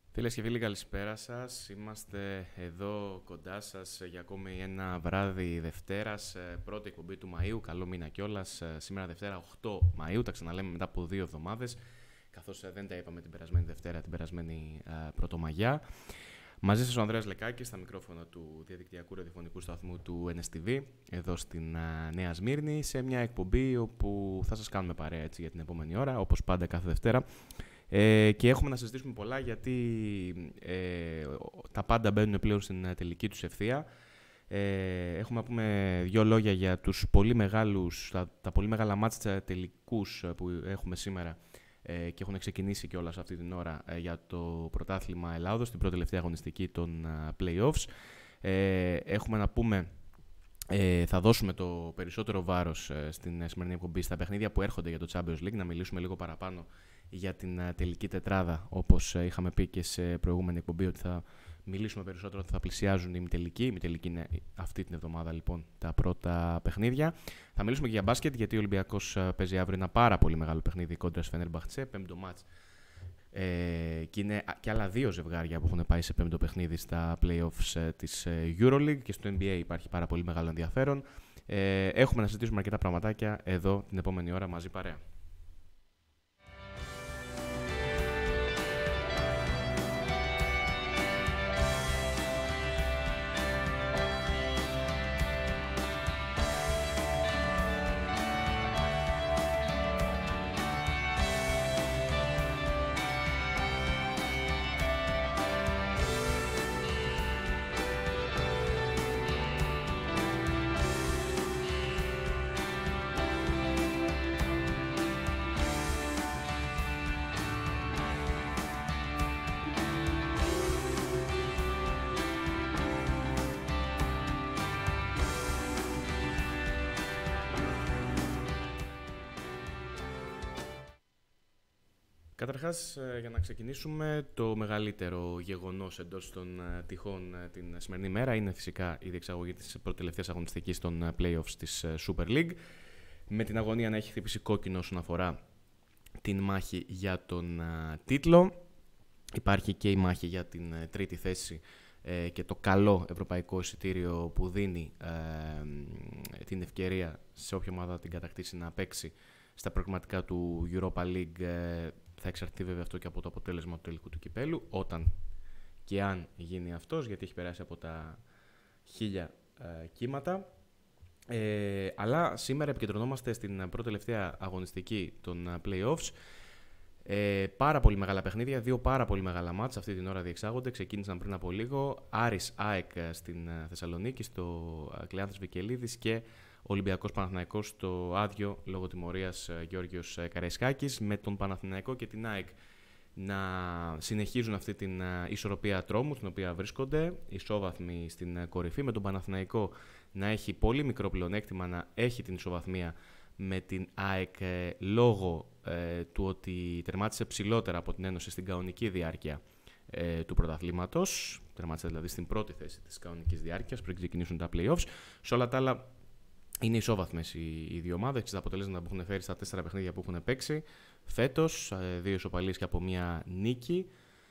Φίλες και φίλοι, καλησπέρα σας. Είμαστε εδώ κοντά σας για ακόμη ένα βράδυ Δευτέρας, πρώτη εκπομπή του Μαΐου. Καλό μήνα κιόλας. Σήμερα Δευτέρα 8 Μαΐου, τα ξαναλέμε μετά από 2 εβδομάδες, καθώς δεν τα είπαμε την περασμένη Δευτέρα, την περασμένη Πρωτομαγιά. Μαζί σας ο Ανδρέας Λεκάκης, στα μικρόφωνα του διαδικτυακού ραδιοφωνικού σταθμού του NSTV, εδώ στην Νέα Σμύρνη, σε μια εκπομπή όπου θα σας κάνουμε παρέα έτσι, για την επόμενη ώρα, όπως πάντα κάθε Δευτέρα. Και έχουμε να συζητήσουμε πολλά γιατί τα πάντα μπαίνουν πλέον στην τελική τους ευθεία. Έχουμε να πούμε δύο λόγια για τους πολύ μεγάλους, τα πολύ μεγάλα μάτς τελικούς που έχουμε σήμερα και έχουν ξεκινήσει κιόλας αυτή την ώρα για το πρωτάθλημα Ελλάδος, την πρώτη τελευταία αγωνιστική των play-offs. Έχουμε να πούμε, θα δώσουμε το περισσότερο βάρος στην σημερινή εκπομπή στα παιχνίδια που έρχονται για το Champions League, να μιλήσουμε λίγο παραπάνω για την τελική τετράδα, όπως είχαμε πει και σε προηγούμενη εκπομπή, ότι θα μιλήσουμε περισσότερο ότι θα πλησιάζουν οι ημιτελικοί. Η ημιτελική είναι αυτή την εβδομάδα, λοιπόν, τα πρώτα παιχνίδια. Θα μιλήσουμε και για μπάσκετ, γιατί ο Ολυμπιακός παίζει αύριο ένα πάρα πολύ μεγάλο παιχνίδι κόντρα στη Φενέρμπαχτσε, πέμπτο μάτς. Και είναι και άλλα δύο ζευγάρια που έχουν πάει σε πέμπτο παιχνίδι στα playoffs της EuroLeague, και στο NBA υπάρχει πάρα πολύ μεγάλο ενδιαφέρον. Έχουμε να συζητήσουμε αρκετά πραγματάκια εδώ την επόμενη ώρα μαζί παρέα. Καταρχάς, για να ξεκινήσουμε, το μεγαλύτερο γεγονός εντός των τυχών την σημερινή μέρα είναι φυσικά η διεξαγωγή της προτελευταίας αγωνιστικής των play-offs της Super League, με την αγωνία να έχει χτυπήσει κόκκινο όσον αφορά την μάχη για τον τίτλο. Υπάρχει και η μάχη για την τρίτη θέση και το καλό ευρωπαϊκό εισιτήριο που δίνει την ευκαιρία σε όποια ομάδα την κατακτήσει να παίξει στα προγραμματικά του Europa League. Θα εξαρτηθεί βέβαια αυτό και από το αποτέλεσμα του τελικού του κυπέλου, όταν και αν γίνει αυτός, γιατί έχει περάσει από τα 1000 κύματα. Αλλά σήμερα επικεντρωνόμαστε στην πρώτη τελευταία αγωνιστική των play-offs. Πάρα πολύ μεγάλα παιχνίδια, δύο πάρα πολύ μεγάλα μάτς αυτή την ώρα διεξάγονται. Ξεκίνησαν πριν από λίγο. Άρης ΑΕΚ στην Θεσσαλονίκη, στο Κλεάνθης Βικελίδης, και Ολυμπιακός Παναθηναϊκός στο άδειο λόγω τιμωρίας Γιώργος Καραϊσκάκης, με τον Παναθηναϊκό και την ΑΕΚ να συνεχίζουν αυτή την ισορροπία τρόμου στην οποία βρίσκονται, ισόβαθμοι στην κορυφή, με τον Παναθηναϊκό να έχει πολύ μικρό πλεονέκτημα, να έχει την ισοβαθμία με την ΑΕΚ λόγω του ότι τερμάτισε ψηλότερα από την Ένωση στην κανονική διάρκεια του πρωταθλήματος. Τερμάτισε δηλαδή στην πρώτη θέση της κανονικής διάρκειας πριν ξεκινήσουν τα play-offs. Σε όλα τα άλλα είναι ισόβαθμες οι δύο ομάδες, και τα αποτελέσματα που έχουν φέρει στα 4 παιχνίδια που έχουν παίξει φέτος, 2 ισοπαλίες και από μία νίκη.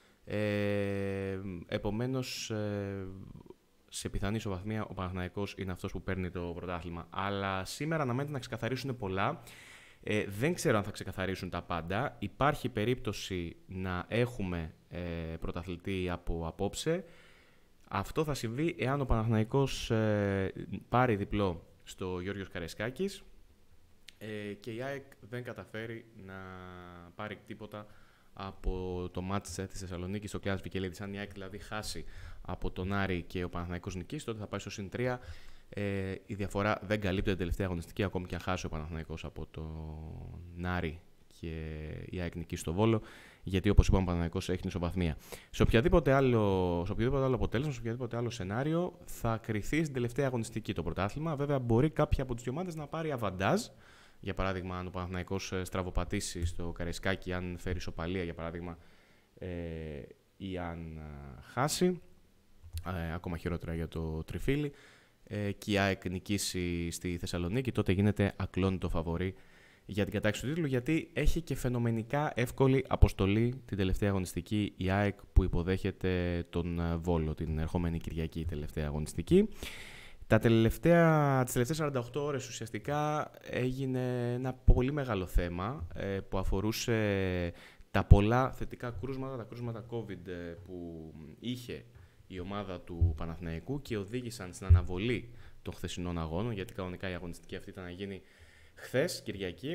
Επομένως, σε πιθανή ισοβαθμία ο Παναθηναϊκός είναι αυτός που παίρνει το πρωτάθλημα. Αλλά σήμερα αναμένεται να ξεκαθαρίσουν πολλά. Δεν ξέρω αν θα ξεκαθαρίσουν τα πάντα. Υπάρχει περίπτωση να έχουμε πρωταθλητή από απόψε. Αυτό θα συμβεί εάν ο Παναθηναϊκός πάρει διπλό στο Γιώργος Καραϊσκάκης και η ΑΕΚ δεν καταφέρει να πάρει τίποτα από το μάτς της Θεσσαλονίκης στο Κλεάνθης Βικελίδης. Αν η ΑΕΚ δηλαδή χάσει από τον Άρη και ο Παναθηναϊκός νικήσει, τότε θα πάει στο συν 3. Η διαφορά δεν καλύπτει την τελευταία αγωνιστική, ακόμη και αν χάσει ο Παναθηναϊκός από τον Άρη και η ΑΕΚ νικήσει στο Βόλο, γιατί όπως είπαμε ο Παναθηναϊκός έχει την ισοβαθμία. Σε οποιοδήποτε άλλο αποτέλεσμα, σε οποιοδήποτε άλλο σενάριο, θα κριθεί στην τελευταία αγωνιστική το πρωτάθλημα. Βέβαια, μπορεί κάποια από τις δύο ομάδες να πάρει αβαντάζ. Για παράδειγμα, αν ο Παναθηναϊκός στραβοπατήσει στο Καραϊσκάκι, αν φέρει ισοπαλία, για παράδειγμα, ή αν χάσει. Ακόμα χειρότερα για το τριφύλι. Και η ΑΕΚ νικήσει στη Θεσσαλονίκη, τότε γίνεται ακλόνητο φαβορί για την κατάκτηση του τίτλου, γιατί έχει και φαινομενικά εύκολη αποστολή την τελευταία αγωνιστική η ΑΕΚ που υποδέχεται τον Βόλο την ερχόμενη Κυριακή, η τελευταία αγωνιστική. Τις τελευταίες 48 ώρες ουσιαστικά έγινε ένα πολύ μεγάλο θέμα που αφορούσε τα πολλά θετικά κρούσματα, τα κρούσματα COVID που είχε η ομάδα του Παναθηναϊκού και οδήγησαν στην αναβολή των χθεσινών αγώνων, γιατί κανονικά η αγωνιστική αυτή ήταν να γίνει χθες, Κυριακή.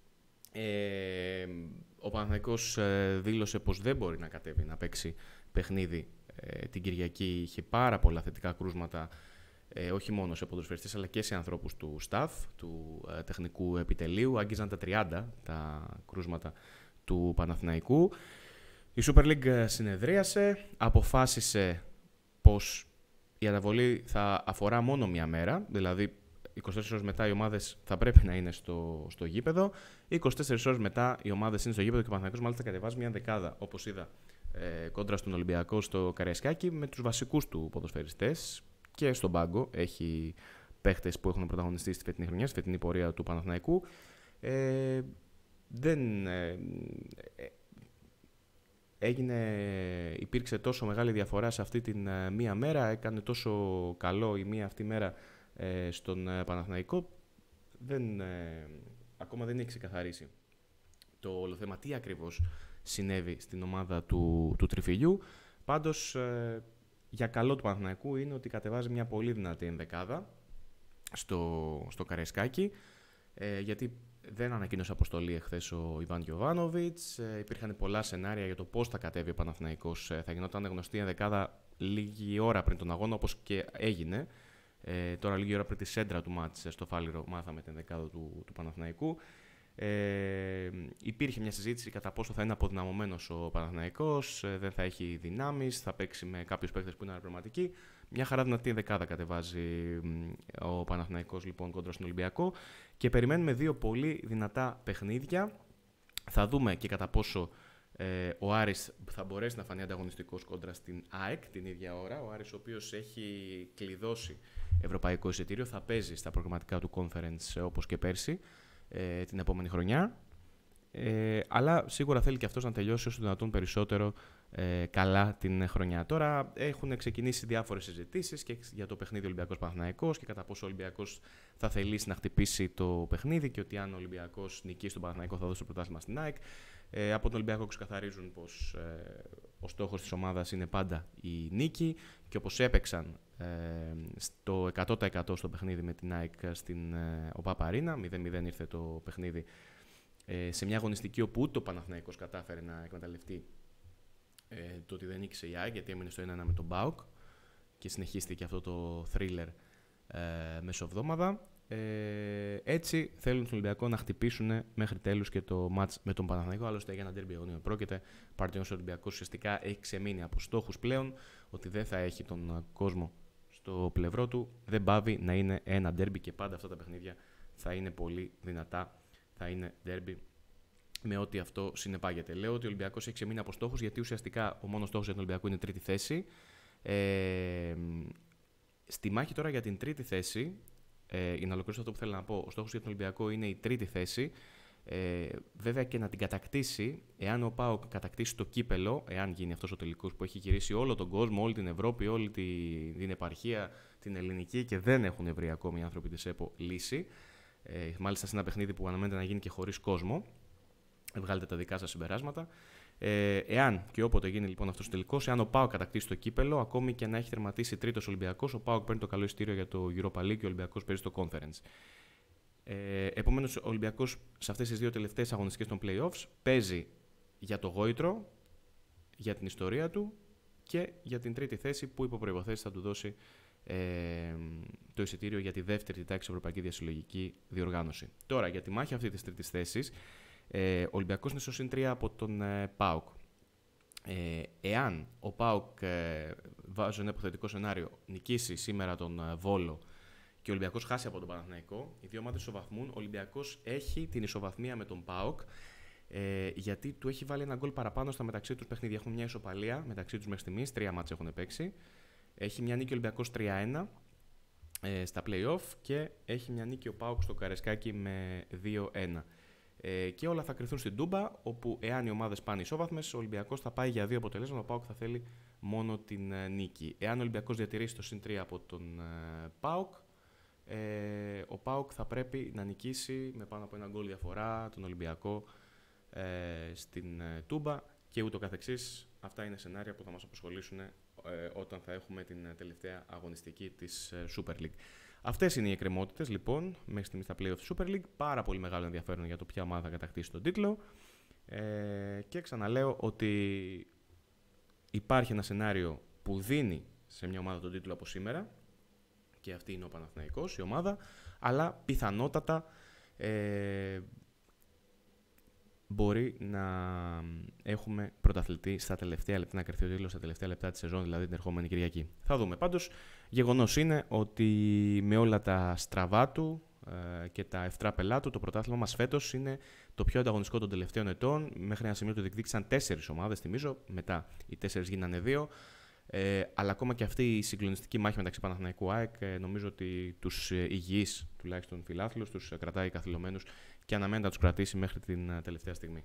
Ο Παναθηναϊκός δήλωσε πως δεν μπορεί να κατέβει να παίξει παιχνίδι την Κυριακή. Είχε πάρα πολλά θετικά κρούσματα, όχι μόνο σε ποδοσφαιριστές αλλά και σε ανθρώπους του staff, του τεχνικού επιτελείου. Άγγιζαν τα 30 τα κρούσματα του Παναθηναϊκού. Η Super League συνεδρίασε, αποφάσισε πως η αναβολή θα αφορά μόνο μία μέρα, δηλαδή 24 ώρες μετά οι ομάδες θα πρέπει να είναι στο γήπεδο, 24 ώρες μετά οι ομάδες είναι στο γήπεδο και ο Παναθηναϊκός μάλιστα κατεβάζει μια δεκάδα, όπως είδα, κόντρα στον Ολυμπιακό στο Καραϊσκάκι, με τους βασικούς του ποδοσφαιριστές και στον πάγκο. Έχει παίχτες που έχουν πρωταγωνιστεί στη φετινή χρονιά, στη φετινή πορεία του Παναθηναϊκού. Υπήρξε τόσο μεγάλη διαφορά σε αυτή την μία μέρα, έκανε τόσο καλό η μία αυτή μέρα στον Παναθηναϊκό. Ακόμα δεν έχει ξεκαθαρίσει το όλο θέμα τι ακριβώς συνέβη στην ομάδα του Τριφυλιού. Πάντως, για καλό του Παναθηναϊκού είναι ότι κατεβάζει μια πολύ δυνατή ενδεκάδα στο Καραϊσκάκι, γιατί δεν ανακοίνωσε αποστολή εχθές ο Ιβάν Γιοβάνοβιτς. Υπήρχαν πολλά σενάρια για το πώς θα κατέβει ο Παναθηναϊκός. Θα γινόταν γνωστή η ενδεκάδα λίγη ώρα πριν τον αγώνα, όπως και έγινε. Τώρα, λίγη ώρα πριν τη σέντρα του μάτς στο Φάληρο, μάθαμε την ενδεκάδα του Παναθηναϊκού. Υπήρχε μια συζήτηση κατά πόσο θα είναι αποδυναμωμένος ο Παναθηναϊκός, δεν θα έχει δυνάμεις, θα παίξει με κάποιους παίκτες που είναι αναπληρωματικοί. Μια χαρά δυνατή δεκάδα κατεβάζει ο Παναθηναϊκός λοιπόν κόντρα στον Ολυμπιακό και περιμένουμε δύο πολύ δυνατά παιχνίδια. Θα δούμε και κατά πόσο ο Άρης θα μπορέσει να φανεί ανταγωνιστικός κόντρα στην ΑΕΚ την ίδια ώρα. Ο Άρης, ο οποίος έχει κλειδώσει ευρωπαϊκό εισιτήριο, θα παίζει στα προγραμματικά του conference όπως και πέρσι την επόμενη χρονιά, αλλά σίγουρα θέλει και αυτός να τελειώσει όσο δυνατόν περισσότερο καλά την χρονιά. Τώρα έχουν ξεκινήσει διάφορες συζητήσεις και για το παιχνίδι Ολυμπιακός Παναθηναϊκός και κατά πόσο ο Ολυμπιακός θα θελήσει να χτυπήσει το παιχνίδι και ότι αν ο Ολυμπιακός νικήσει τον Παναθηναϊκό θα δώσει το πρωτάθλημα στην ΑΕΚ. Από τον Ολυμπιακό ξεκαθαρίζουν πως ο στόχος της ομάδας είναι πάντα η νίκη και όπως έπαιξαν στο 100% στο παιχνίδι με την ΑΕΚ στην ΟΠΑΠ Αρίνα, 0-0 ήρθε το παιχνίδι, σε μια αγωνιστική όπου ούτε ο Παναθηναϊκός κατάφερε να εκμεταλλευτεί το ότι δεν νίκησε η ΑΕΚ, γιατί έμεινε στο 1-1 με τον ΠΑΟΚ και συνεχίστηκε αυτό το thriller μεσοβδόμαδα. Έτσι θέλουν στον Ολυμπιακό να χτυπήσουν μέχρι τέλους και το μάτς με τον Παναθηναϊκό. Άλλωστε για ένα ντέρμπι αγωνίων πρόκειται. Παρότι ο Ολυμπιακός ουσιαστικά έχει ξεμείνει από στόχους πλέον, ότι δεν θα έχει τον κόσμο στο πλευρό του, δεν πάβει να είναι ένα ντέρμπι και πάντα αυτά τα παιχνίδια θα είναι πολύ δυνατά. Θα είναι ντέρμπι με ό,τι αυτό συνεπάγεται. Λέω ότι ο Ολυμπιακός έχει ξεμείνει από στόχους, γιατί ουσιαστικά ο μόνος στόχος για τον Ολυμπιακό είναι η τρίτη θέση. Στη μάχη τώρα για την τρίτη θέση, για να ολοκληρώσω αυτό που θέλω να πω, ο στόχος για τον Ολυμπιακό είναι η τρίτη θέση. Βέβαια και να την κατακτήσει, εάν ο ΠΑΟΚ κατακτήσει το κύπελο, εάν γίνει αυτός ο τελικός που έχει γυρίσει όλο τον κόσμο, όλη την Ευρώπη, όλη την επαρχία, την ελληνική, και δεν έχουν βρει ακόμη οι άνθρωποι της ΕΠΟ λύση. Μάλιστα σε ένα παιχνίδι που αναμένεται να γίνει και χωρίς κόσμο. Βγάλετε τα δικά σας συμπεράσματα. Εάν και όποτε γίνει λοιπόν αυτός ο τελικός, εάν ο ΠΑΟΚ κατακτήσει το κύπελο, ακόμη και να έχει τερματίσει τρίτος Ολυμπιακός, ο ΠΑΟΚ παίρνει το καλό εισιτήριο για το Europa League και ο Ολυμπιακός παίζει στο Conference. Επομένως, ο Ολυμπιακός σε αυτές τις δύο τελευταίες αγωνιστικές των Playoffs παίζει για το γόητρο, για την ιστορία του και για την τρίτη θέση που υπό προϋποθέσεις θα του δώσει το εισιτήριο για τη δεύτερη τάξη Ευρωπαϊκή Διασυλλογική Διοργάνωση. Τώρα, για τη μάχη αυτή της τρίτης θέσης, ο Ολυμπιακός είναι στο συν 3 από τον ΠΑΟΚ. Εάν ο ΠΑΟΚ, βάζω ένα υποθετικό σενάριο, νικήσει σήμερα τον Βόλο και ο Ολυμπιακός χάσει από τον Παναθηναϊκό, οι δύο ομάδες ισοβαθμούν. Ο Ολυμπιακός έχει την ισοβαθμία με τον ΠΑΟΚ, γιατί του έχει βάλει ένα γκολ παραπάνω στα μεταξύ τους παιχνίδια. Έχουν μια ισοπαλία μεταξύ τους μέχρι στιγμής, 3 μάτς έχουν παίξει. Έχει μια νίκη ο Ολυμπιακός 3-1 στα play-off και έχει μια νίκη ο ΠΑΟΚ στο Καραϊσκάκι με 2-1. Και όλα θα κρυφθούν στην Τούμπα, όπου εάν οι ομάδες πάνε ισόβαθμες, ο Ολυμπιακός θα πάει για 2 αποτελέσματα, ο ΠΑΟΚ θα θέλει μόνο την νίκη. Εάν ο Ολυμπιακός διατηρήσει το συν 3 από τον ΠΑΟΚ, ο ΠΑΟΚ θα πρέπει να νικήσει με πάνω από 1 γκολ διαφορά τον Ολυμπιακό στην Τούμπα και ούτω καθεξής. Αυτά είναι σενάρια που θα μας απασχολήσουν όταν θα έχουμε την τελευταία αγωνιστική της Super League. Αυτές είναι οι εκκρεμότητες λοιπόν μέχρι στιγμή στα play-off της Super League. Πάρα πολύ μεγάλο ενδιαφέρον για το ποια ομάδα θα κατακτήσει τον τίτλο. Και ξαναλέω ότι υπάρχει ένα σενάριο που δίνει σε μια ομάδα τον τίτλο από σήμερα, και αυτή είναι ο Παναθηναϊκός, η ομάδα, αλλά πιθανότατα μπορεί να έχουμε πρωταθλητή στα τελευταία λεπτά, να κρυφτεί ο τίτλος στα τελευταία λεπτά της σεζόν, δηλαδή την ερχόμενη Κυριακή. Θα δούμε. Πάντως, γεγονός είναι ότι με όλα τα στραβά του και τα ευτράπελά του, το πρωτάθλημα μας φέτος είναι το πιο ανταγωνιστικό των τελευταίων ετών. Μέχρι ένα σημείο το διεκδίκησαν 4 ομάδες, θυμίζω, μετά οι 4 γίνανε 2. Αλλά ακόμα και αυτή η συγκλονιστική μάχη μεταξύ Παναθηναϊκού ΑΕΚ, νομίζω ότι τους υγιείς τουλάχιστον φιλάθλους τους κρατάει καθυλωμένους και αναμένει να τους κρατήσει μέχρι την τελευταία στιγμή.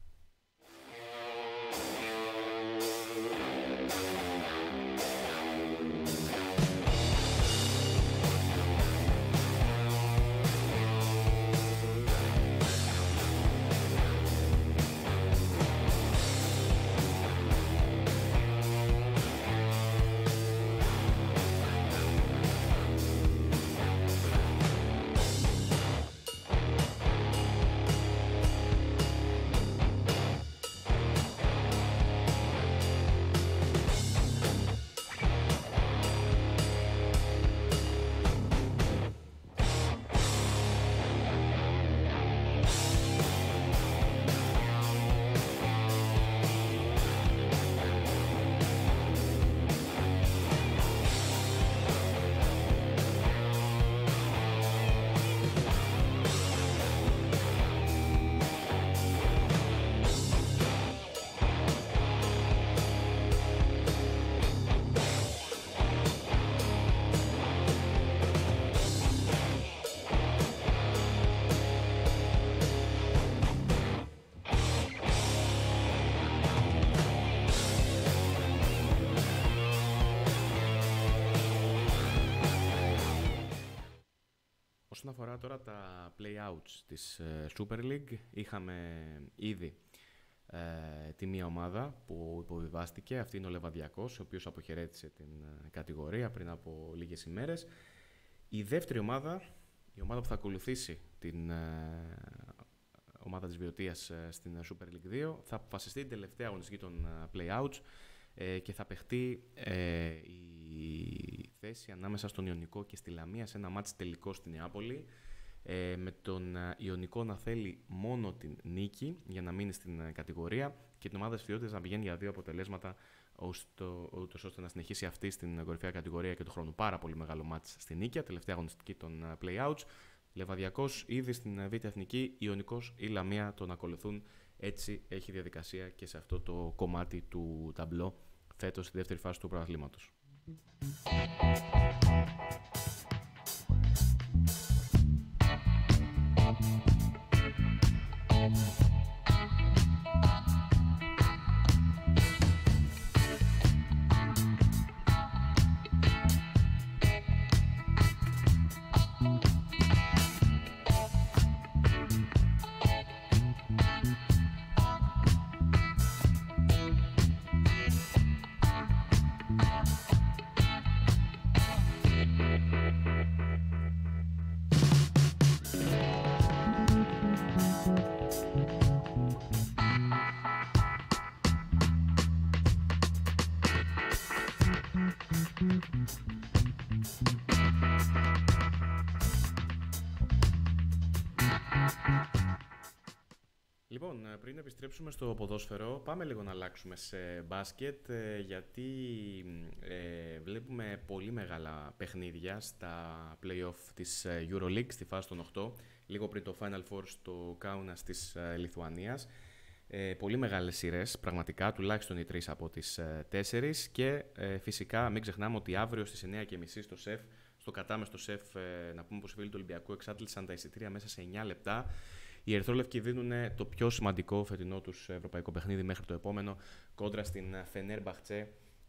Όσον αφορά τώρα τα play-outs της Super League, είχαμε ήδη τη μία ομάδα που υποβιβάστηκε, αυτή είναι ο Λεβαδιακός, ο οποίος αποχαιρέτησε την κατηγορία πριν από λίγες ημέρες. Η δεύτερη ομάδα, η ομάδα που θα ακολουθήσει την ομάδα της Βιωτίας στην Super League 2, θα αποφασιστεί την τελευταία αγωνιστική των play-outs και θα παιχτεί η θέση ανάμεσα στον Ιωνικό και στη Λαμία σε ένα μάτς τελικό στη Νεάπολη, με τον Ιωνικό να θέλει μόνο την νίκη για να μείνει στην κατηγορία και την ομάδα της Βιωτίας να πηγαίνει για 2 αποτελέσματα ούτως ώστε να συνεχίσει αυτή στην κορυφαία κατηγορία και του χρόνου. Πάρα πολύ μεγάλο μάτς στη Νίκαια, τελευταία αγωνιστική των play-outs. Λεβαδιακός ήδη στην Β' Εθνική, Ιωνικός ή Λαμία τον ακολουθούν. Έτσι έχει διαδικασία και σε αυτό το κομμάτι του ταμπλό φέτος στη δεύτερη φάση του πρωταθλήματος. Λοιπόν, πριν επιστρέψουμε στο ποδόσφαιρο, πάμε λίγο να αλλάξουμε σε μπάσκετ, γιατί βλέπουμε πολύ μεγάλα παιχνίδια στα play-off της EuroLeague στη φάση των 8, λίγο πριν το Final Four στο Κάουνας της Λιθουανίας. Πολύ μεγάλες σειρές, πραγματικά, τουλάχιστον οι 3 από τις 4, και φυσικά μην ξεχνάμε ότι αύριο στις 9:30 στο ΣΕΦ, στο κατάμεστο ΣΕΦ, να πούμε πως οι φίλοι του Ολυμπιακού εξάντλησαν τα εισιτήρια μέσα σε 9 λεπτά. Οι Ερυθρόλευκοι δίνουν το πιο σημαντικό φετινό τους ευρωπαϊκό παιχνίδι μέχρι το επόμενο, κόντρα στην Φενέρμπαχτσε,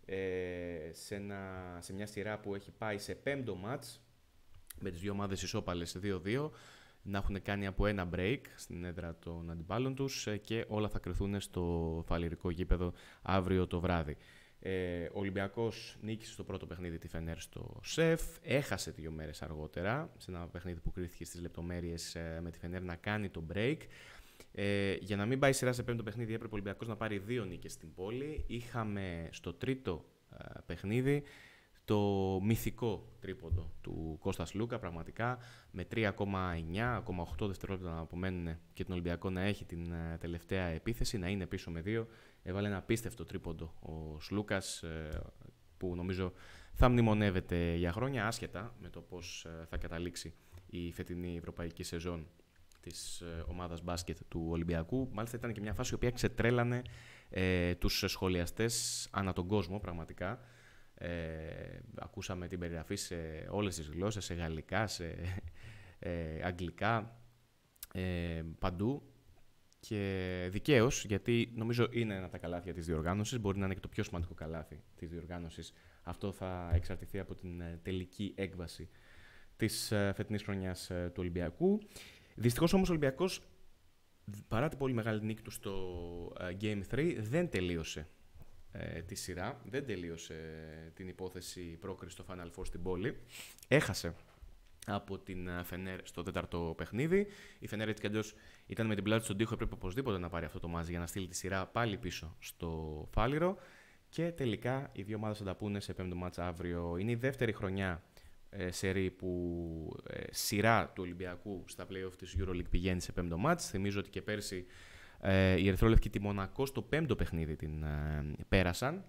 σε μια σειρά που έχει πάει σε 5ο μάτς, με τις δύο ομάδες ισόπαλες 2-2, να έχουν κάνει από ένα break στην έδρα των αντιπάλων τους και όλα θα κρυθούν στο φαλιρικό γήπεδο αύριο το βράδυ. Ο Ολυμπιακός νίκησε στο πρώτο παιχνίδι τη Φενέρ στο ΣΕΦ, έχασε 2 μέρες αργότερα σε ένα παιχνίδι που κρίθηκε στις λεπτομέρειες με τη Φενέρ να κάνει το break. Για να μην πάει σειρά σε 5ο παιχνίδι έπρεπε ο Ολυμπιακός να πάρει 2 νίκες στην πόλη. Είχαμε στο τρίτο παιχνίδι το μυθικό τρίποντο του Κώστα Λούκα, πραγματικά με 3,9-3,8 δευτερόλεπτα να απομένουν και τον Ολυμπιακό να έχει την τελευταία επίθεση, να είναι πίσω με 2. Έβαλε ένα απίστευτο τρίποντο ο Σλούκας που νομίζω θα μνημονεύεται για χρόνια, άσχετα με το πώς θα καταλήξει η φετινή ευρωπαϊκή σεζόν της ομάδας μπάσκετ του Ολυμπιακού. Μάλιστα ήταν και μια φάση η οποία ξετρέλανε τους σχολιαστές ανά τον κόσμο πραγματικά. Ακούσαμε την περιγραφή σε όλες τις γλώσσες, σε γαλλικά, σε αγγλικά, παντού. Και δικαίως, γιατί νομίζω είναι ένα από τα καλάθια της διοργάνωσης, μπορεί να είναι και το πιο σημαντικό καλάθι της διοργάνωσης. Αυτό θα εξαρτηθεί από την τελική έκβαση της φετινής χρονιάς του Ολυμπιακού. Δυστυχώς όμως ο Ολυμπιακός, παρά την πολύ μεγάλη νίκη του στο Game 3, δεν τελείωσε τη σειρά, δεν τελείωσε την υπόθεση πρόκριση στο Final Four στην πόλη. Έχασε από την Φενέρ στο 4ο παιχνίδι. Η Φενέρ έτσι κι αλλιώς ήταν με την πλάτη στον τοίχο, έπρεπε οπωσδήποτε να πάρει αυτό το μάζι για να στείλει τη σειρά πάλι πίσω στο Φάληρο. Και τελικά οι δύο ομάδες θα τα πούνε σε 5ο μάτς αύριο. Είναι η δεύτερη χρονιά σερί που σειρά του Ολυμπιακού στα play-off της EuroLeague πηγαίνει σε 5ο μάτς. Θυμίζω ότι και πέρσι οι Ερυθρόλευκοι τη Μονακό στο 5ο παιχνίδι την πέρασαν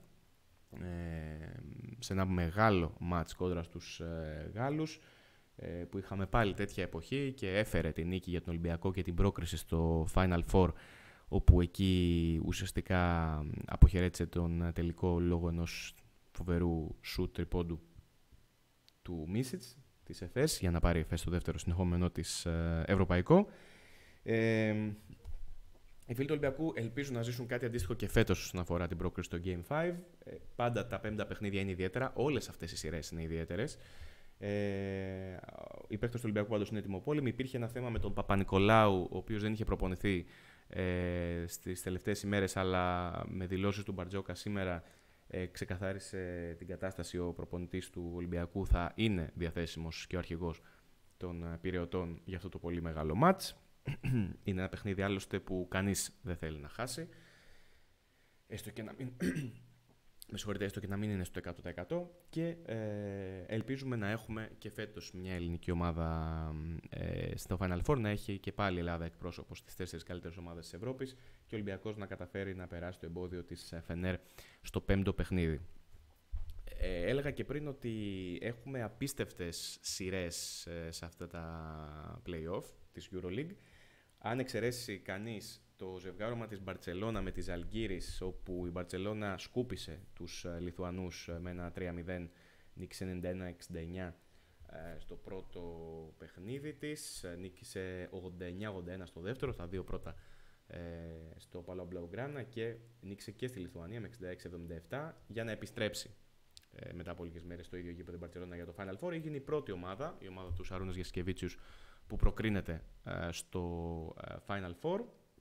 σε ένα μεγάλο μάτς κόντρα στους Γάλλους, που είχαμε πάλι τέτοια εποχή και έφερε την νίκη για τον Ολυμπιακό και την πρόκριση στο Final Four, όπου εκεί ουσιαστικά αποχαιρέτησε τον τελικό λόγω ενός φοβερού σουτ τριπόντου του Μίσιτς της ΕΦΕΣ για να πάρει η ΕΦΕΣ το δεύτερο συνεχόμενο της ευρωπαϊκό. Οι φίλοι του Ολυμπιακού ελπίζουν να ζήσουν κάτι αντίστοιχο και φέτος όσον αφορά την πρόκριση στο Game 5. Πάντα τα 5 παιχνίδια είναι ιδιαίτερα, όλες αυτές οι σειρές είναι ιδιαίτερες. Οι παίκτες του Ολυμπιακού πάντως είναι ετοιμοπόλεμοι. Υπήρχε ένα θέμα με τον Παπα-Νικολάου, ο οποίος δεν είχε προπονηθεί στις τελευταίες ημέρες, αλλά με δηλώσεις του Μπαρτζόκα σήμερα ξεκαθάρισε την κατάσταση. Ο προπονητής του Ολυμπιακού θα είναι διαθέσιμος και ο αρχηγός των Πειραιωτών για αυτό το πολύ μεγάλο μάτς. Είναι ένα παιχνίδι άλλωστε που κανείς δεν θέλει να χάσει. Έστω και να μην... Με συγχωρείτε, έστω και να μην είναι στο 100%. Και ελπίζουμε να έχουμε και φέτος μια ελληνική ομάδα στο Final Four, να έχει και πάλι η Ελλάδα εκπρόσωπο στις 4 καλύτερες ομάδες της Ευρώπης και ο Ολυμπιακός να καταφέρει να περάσει το εμπόδιο της Φενέρ στο 5ο παιχνίδι. Έλεγα και πριν ότι έχουμε απίστευτες σειρές σε αυτά τα play-off της EuroLeague. Αν εξαιρέσει κανείς το ζευγάρωμα της Μπαρτσελώνα με τη Ζαλγκίρις, όπου η Μπαρτσελώνα σκούπισε τους Λιθουανούς με ένα 3-0, νίκησε 91-69 στο πρώτο παιχνίδι της, νίκησε 89-81 στο δεύτερο, στα δύο πρώτα στο Παλάο Μπλαουγκράνα, και νίκησε και στη Λιθουανία με 66-77 για να επιστρέψει μετά από λίγες μέρες στο ίδιο γήπεδο η Μπαρτσελώνα για το Final Four. Έγινε η πρώτη ομάδα, η ομάδα του Σαρούνας Γιασκεβίτσιους, που προκρίνεται στο Final Four.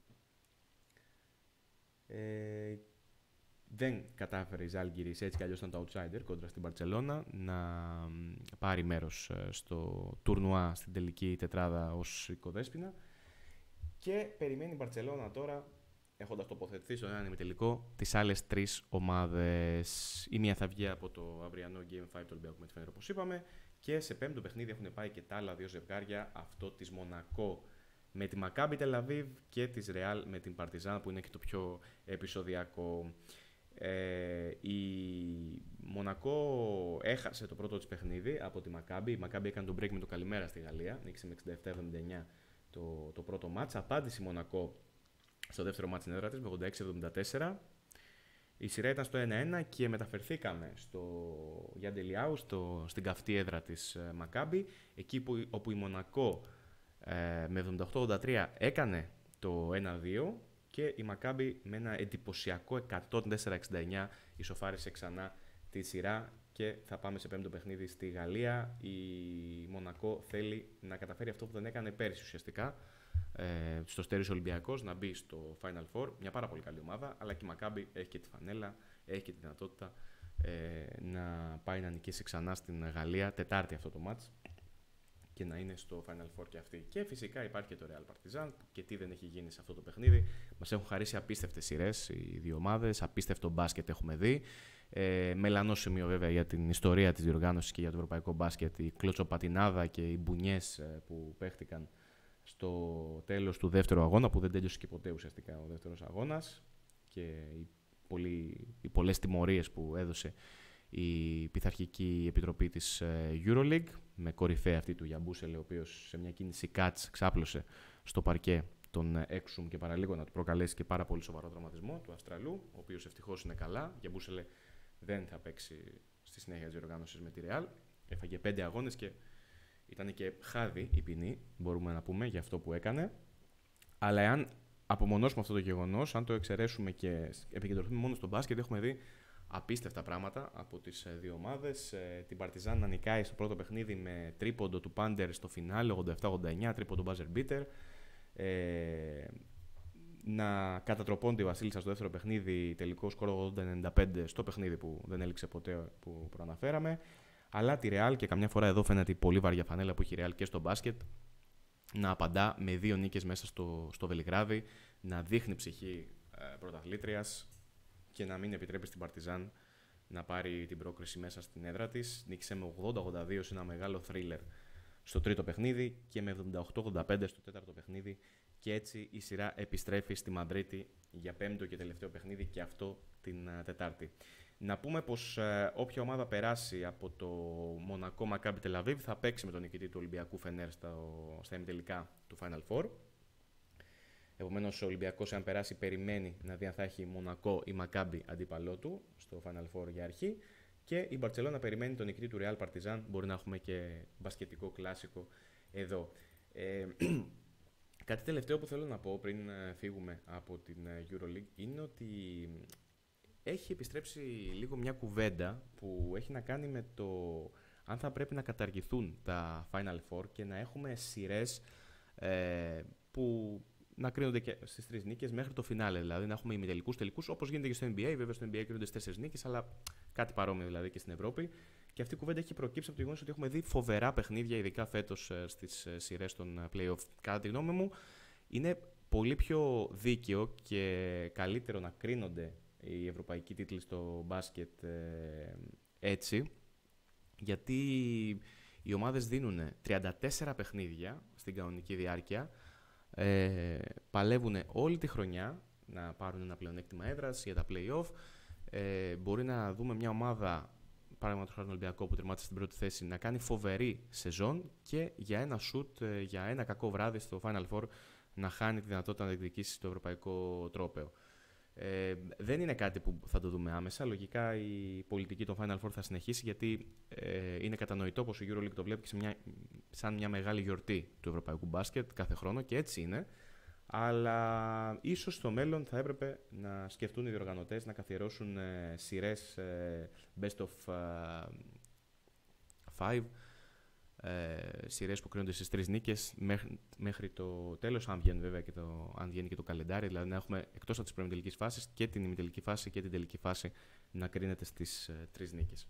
Δεν κατάφερε η Ζάλγκιρις, έτσι κι αλλιώς ήταν το outsider κόντρα στην Μπαρτσελώνα, να πάρει μέρος στο τουρνουά στην τελική τετράδα ως οικοδέσποινα, και περιμένει η Μπαρτσελώνα τώρα, έχοντας τοποθετηθεί στον έναν ημιτελικό, τις άλλες τρεις ομάδες. Η μία θα βγει από το αυριανό Game 5 του Ολυμπιακού με τη Φενέρ, όπως είπαμε, και σε 5ο παιχνίδι έχουν πάει και τα άλλα δύο ζευγάρια, αυτό της Μονακό με τη Μακάμπι Τελαβίβ και της Ρεάλ με την Παρτιζάν, που είναι και το πιο επεισοδιακό. Η Μονακό έχασε το πρώτο της παιχνίδι από τη Μακάμπι. Η Μακάμπι έκανε τον break με το καλημέρα στη Γαλλία, νίκησε με 67-79 το πρώτο μάτς. Απάντησε η Μονακό στο δεύτερο μάτς στην έδρα της με 86-74. Η σειρά ήταν στο 1-1 και μεταφερθήκαμε στο Γιάντε Λιάου, στην καυτή έδρα της Μακάμπι, εκεί όπου η Μονακό Με 78-83 έκανε το 1-2 και η Μακάμπι με ένα εντυπωσιακό 104-69 ισοφάρισε ξανά τη σειρά και θα πάμε σε πέμπτο παιχνίδι στη Γαλλία. Η Μονακό θέλει να καταφέρει αυτό που δεν έκανε πέρυσι ουσιαστικά, στο Στέριος Ολυμπιακός, να μπει στο Final Four. Μια πάρα πολύ καλή ομάδα, αλλά και η Μακάμπι έχει και τη φανέλα, έχει και τη δυνατότητα να πάει να νικήσει ξανά στην Γαλλία. Τετάρτη αυτό το μάτς και να είναι στο Final Four και αυτή. Και φυσικά υπάρχει και το Real Partizan, και τι δεν έχει γίνει σε αυτό το παιχνίδι. Μας έχουν χαρίσει απίστευτες σειρές οι δύο ομάδες, απίστευτο μπάσκετ έχουμε δει. Μελανό σημείο βέβαια για την ιστορία της διοργάνωσης και για το ευρωπαϊκό μπάσκετ, η κλωτσοπατινάδα και οι μπουνιές που παίχτηκαν στο τέλος του δεύτερου αγώνα, που δεν τέλειωσε και ποτέ ουσιαστικά ο δεύτερος αγώνας, και οι πολλές τιμωρίες που έδωσε η πειθαρχική επιτροπή της EuroLeague, με κορυφαία αυτή του Γιαμπούσελε, ο οποίος σε μια κίνηση catch ξάπλωσε στο παρκέ τον Έξουμ και παραλίγο να του προκαλέσει και πάρα πολύ σοβαρό τραυματισμό του Αυστραλού, ο οποίος ευτυχώς είναι καλά. Γιαμπούσελε δεν θα παίξει στη συνέχεια της διοργάνωσης με τη Real. Έφαγε 5 αγώνες και ήταν και χάδι η ποινή, μπορούμε να πούμε, για αυτό που έκανε. Αλλά εάν απομονώσουμε αυτό το γεγονός, αν το εξαιρέσουμε και επικεντρωθούμε μόνο στο μπάσκετ, έχουμε δει απίστευτα πράγματα από τις δύο ομάδες. Την Παρτιζάν να νικάει στο πρώτο παιχνίδι με τρίποντο του Πάντερ στο φινάλε, 87-89, τρίποντο buzzer beater. Να κατατροπώνται η Βασίλισσα στο δεύτερο παιχνίδι, τελικό σκορ 80-95 στο παιχνίδι που δεν έληξε ποτέ, που προαναφέραμε. Αλλά τη Real, και καμιά φορά εδώ φαίνεται η πολύ βαριά φανέλα που έχει η Real και στο μπάσκετ, να απαντά με 2 νίκες μέσα στο Βελιγράδι, να δείχνει ψυχή πρωταθλήτριας και να μην επιτρέπει στην Παρτιζάν να πάρει την πρόκριση μέσα στην έδρα της. Νίκησε με 80-82 σε ένα μεγάλο θρίλερ στο τρίτο παιχνίδι και με 78-85 στο τέταρτο παιχνίδι. Και έτσι η σειρά επιστρέφει στη Μαδρίτη για πέμπτο και τελευταίο παιχνίδι, και αυτό την Τετάρτη. Να πούμε πως όποια ομάδα περάσει από το Μονακό Μακάμπι Τελαβίβ θα παίξει με τον νικητή του Ολυμπιακού Φενέρ στα ημιτελικά του Final Four. Επομένως, ο Ολυμπιακός, αν περάσει, περιμένει να δει αν θα έχει Μονακό ή Μακάμπι αντίπαλό του στο Final Four για αρχή. Και η Μπαρτσελόνα περιμένει τον νικητή του Real Partizan. Μπορεί να έχουμε και μπασκετικό κλάσικο εδώ. Κάτι τελευταίο που θέλω να πω πριν φύγουμε από την EuroLeague είναι ότι έχει επιστρέψει λίγο μια κουβέντα που έχει να κάνει με το αν θα πρέπει να καταργηθούν τα Final Four και να έχουμε σειρές που να κρίνονται και στις 3 νίκες μέχρι το φινάλε. Δηλαδή να έχουμε ημιτελικούς, τελικούς, όπως γίνεται και στο NBA. Βέβαια στο NBA κρίνονται στις 4 νίκες, αλλά κάτι παρόμοιο δηλαδή και στην Ευρώπη. Και αυτή η κουβέντα έχει προκύψει από το γεγονός ότι έχουμε δει φοβερά παιχνίδια, ειδικά φέτος στις σειρές των play-off. Κατά τη γνώμη μου, είναι πολύ πιο δίκαιο και καλύτερο να κρίνονται οι ευρωπαϊκοί τίτλοι στο μπάσκετ έτσι, γιατί οι ομάδες δίνουν 34 παιχνίδια στην κανονική διάρκεια, παλεύουν όλη τη χρονιά να πάρουν ένα πλεονέκτημα έδρας για τα play-off. Μπορεί να δούμε μια ομάδα, παραδείγματος χάρη τον Ολυμπιακό που τερμάτισε στην πρώτη θέση, να κάνει φοβερή σεζόν και για ένα shoot, για ένα κακό βράδυ στο Final Four να χάνει τη δυνατότητα να διεκδικήσει το ευρωπαϊκό τρόπαιο. Δεν είναι κάτι που θα το δούμε άμεσα. Λογικά η πολιτική των Final Four θα συνεχίσει, γιατί είναι κατανοητό πως η EuroLeague το βλέπει σαν μια μεγάλη γιορτή του ευρωπαϊκού μπάσκετ κάθε χρόνο, και έτσι είναι. Αλλά ίσως στο μέλλον θα έπρεπε να σκεφτούν οι διοργανωτές να καθιερώσουν σειρές best of 5, σειρές που κρίνονται στις 3 νίκες μέχρι το τέλος, αν βγαίνει και το καλεντάρι, δηλαδή να έχουμε εκτός από τις προημιτελικές φάσεις και την ημιτελική φάση και την τελική φάση να κρίνεται στις 3 νίκες.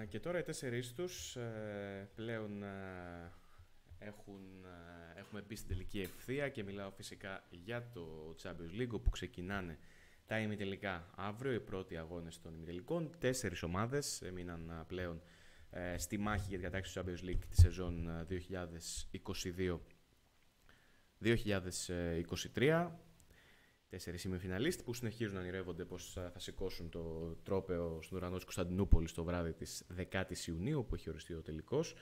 Και τώρα οι 4 τους πλέον έχουμε μπει στην τελική ευθεία και μιλάω φυσικά για το Champions League, όπου ξεκινάνε τα ημιτελικά αύριο, οι πρώτοι αγώνες των ημιτελικών. 4 ομάδες έμειναν πλέον στη μάχη για την κατάκτηση του Champions League τη σεζόν 2022-2023. 4 ημιφιναλίστ που συνεχίζουν να ονειρεύονται πως θα σηκώσουν το τρόπαιο στον ουρανό της Κωνσταντινούπολης το βράδυ της 10ης Ιουνίου, που έχει οριστεί ο τελικός.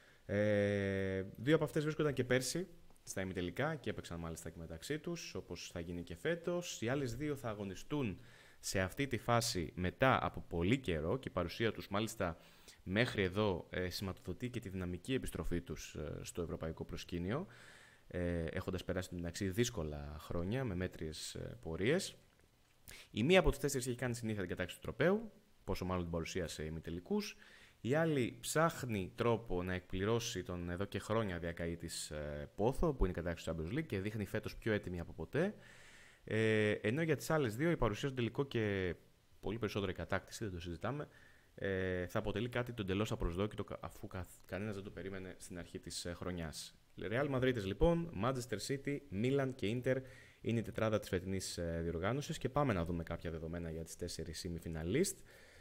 2 από αυτές βρίσκονταν και πέρσι στα ημιτελικά και έπαιξαν μάλιστα και μεταξύ τους, όπως θα γίνει και φέτος. Οι άλλες 2 θα αγωνιστούν σε αυτή τη φάση μετά από πολύ καιρό και η παρουσία τους μάλιστα μέχρι εδώ σηματοδοτεί και τη δυναμική επιστροφή τους στο ευρωπαϊκό προσκήνιο, έχοντας περάσει μεταξύ δύσκολα χρόνια με μέτριες πορείες. Η μία από τις 4 έχει κάνει συνήθεια την κατάκτηση του τροπαίου, πόσο μάλλον την παρουσία σε ημιτελικούς. Η άλλη ψάχνει τρόπο να εκπληρώσει τον εδώ και χρόνια διακαή της πόθο, που είναι η κατάκτηση του Champions League, και δείχνει φέτος πιο έτοιμη από ποτέ. Ενώ για τις άλλες 2 η παρουσία στο τελικό και πολύ περισσότερο η κατάκτηση, δεν το συζητάμε, θα αποτελεί κάτι το εντελώς απροσδόκητο, αφού κανένας δεν το περίμενε στην αρχή της χρονιάς. Real Madrid λοιπόν, Manchester City, Milan και Inter είναι η τετράδα της φετινής διοργάνωσης και πάμε να δούμε κάποια δεδομένα για τις 4 ημιφιναλίστ.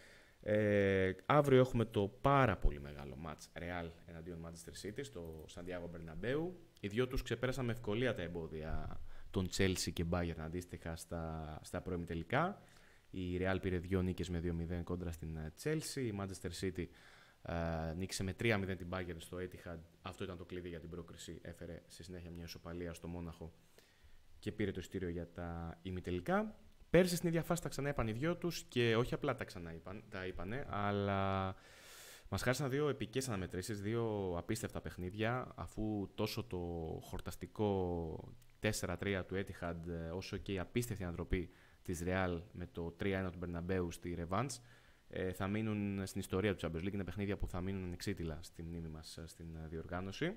Αύριο έχουμε το πάρα πολύ μεγάλο μάτς Real εναντίον Manchester City στο Santiago Bernabéu. Οι 2 τους ξεπέρασαν με ευκολία τα εμπόδια των Chelsea και Bayern αντίστοιχα στα προημιτελικά. Η Real πήρε 2 νίκες με 2-0 κόντρα στην Chelsea. Η Manchester City νίκησε με 3-0 την Bayern στο Etihad. Αυτό ήταν το κλειδί για την πρόκριση. Έφερε στη συνέχεια μια ισοπαλία στο Μόναχο και πήρε το ειστήριο για τα ημιτελικά. Πέρσι στην ίδια φάση τα ξανά είπαν οι 2 τους και όχι απλά τα είπανε, αλλά μας χάρισαν 2 επικές αναμετρήσεις, 2 απίστευτα παιχνίδια, αφού τόσο το χορταστικό 4-3 του Etihad όσο και η απίστευτη ανατροπή της Real με το 3-1 του Bernabéu στη Revanche θα μείνουν στην ιστορία του Champions League. Είναι παιχνίδια που θα μείνουν ανεξίτηλα στη μνήμη μας στην διοργάνωση.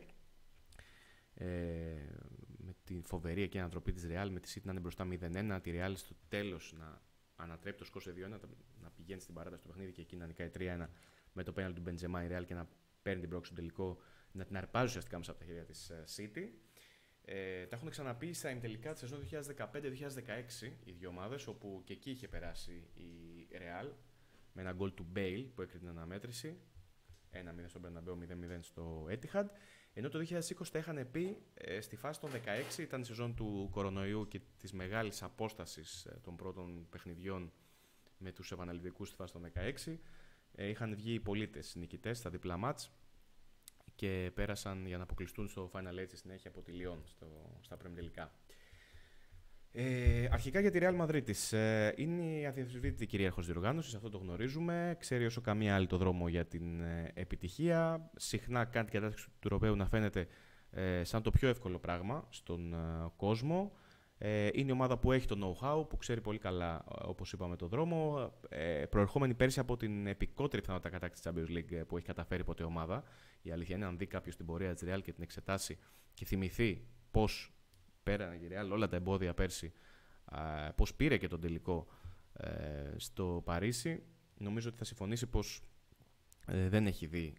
Με τη φοβερή εκείνη ανατροπή της Real, με τη City να είναι μπροστά 0-1, τη Real στο τέλος να ανατρέπει το σκορ σε 2-1, να πηγαίνει στην παράταση του παιχνίδι και εκεί να νικάει 3-1 με το πέναλτι του Μπεντζεμά η Real και να παίρνει την πρόκληση στο τελικό, να την αρπάζει ουσιαστικά μέσα από τα χέρια της City. Τα έχουν ξαναπεί στα ημιτελικά τη σεζόν 2015-2016 οι 2 ομάδες, όπου και εκεί είχε περάσει η Real με ένα γκολ του Bale που έκρινε την αναμέτρηση. 1-0 στο Bernabéu, 0-0 στο Etihad. Ενώ το 2020 τα είχαν πει στη φάση των 16, ήταν η σεζόν του κορονοϊού και της μεγάλης απόστασης των πρώτων παιχνιδιών με τους επαναληπτικούς στη φάση των 16. Είχαν βγει οι πολίτες νικητές στα διπλά μάτς και πέρασαν για να αποκλειστούν στο Final Eight στη συνέχεια από τη Λιόν στα προημιτελικά. Αρχικά για τη Real Madrid της. Είναι η αδιαμφισβήτητη κυρίαρχος διοργάνωσης, αυτό το γνωρίζουμε. Ξέρει όσο καμία άλλη το δρόμο για την επιτυχία. Συχνά κάνει την κατάσταση του τροπαίου να φαίνεται σαν το πιο εύκολο πράγμα στον κόσμο. Είναι η ομάδα που έχει το know-how, που ξέρει πολύ καλά, όπως είπαμε, το δρόμο. Προερχόμενη πέρσι από την επικότερη πιθανότητα κατάκτηση της Champions League που έχει καταφέρει ποτέ ομάδα. Η αλήθεια είναι, αν δει κάποιος την πορεία της Real και την εξετάσει και θυμηθεί πώς πέρανε η Real όλα τα εμπόδια πέρσι, πώς πήρε και τον τελικό στο Παρίσι, νομίζω ότι θα συμφωνήσει πως δεν έχει δει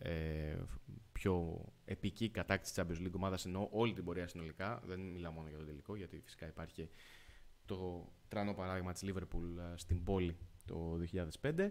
πιο επική κατάκτηση της Champions League ομάδας, ενώ όλη την πορεία συνολικά. Δεν μιλάω μόνο για τον τελικό, γιατί φυσικά υπάρχει το τρανό παράδειγμα της Liverpool στην πόλη το 2005.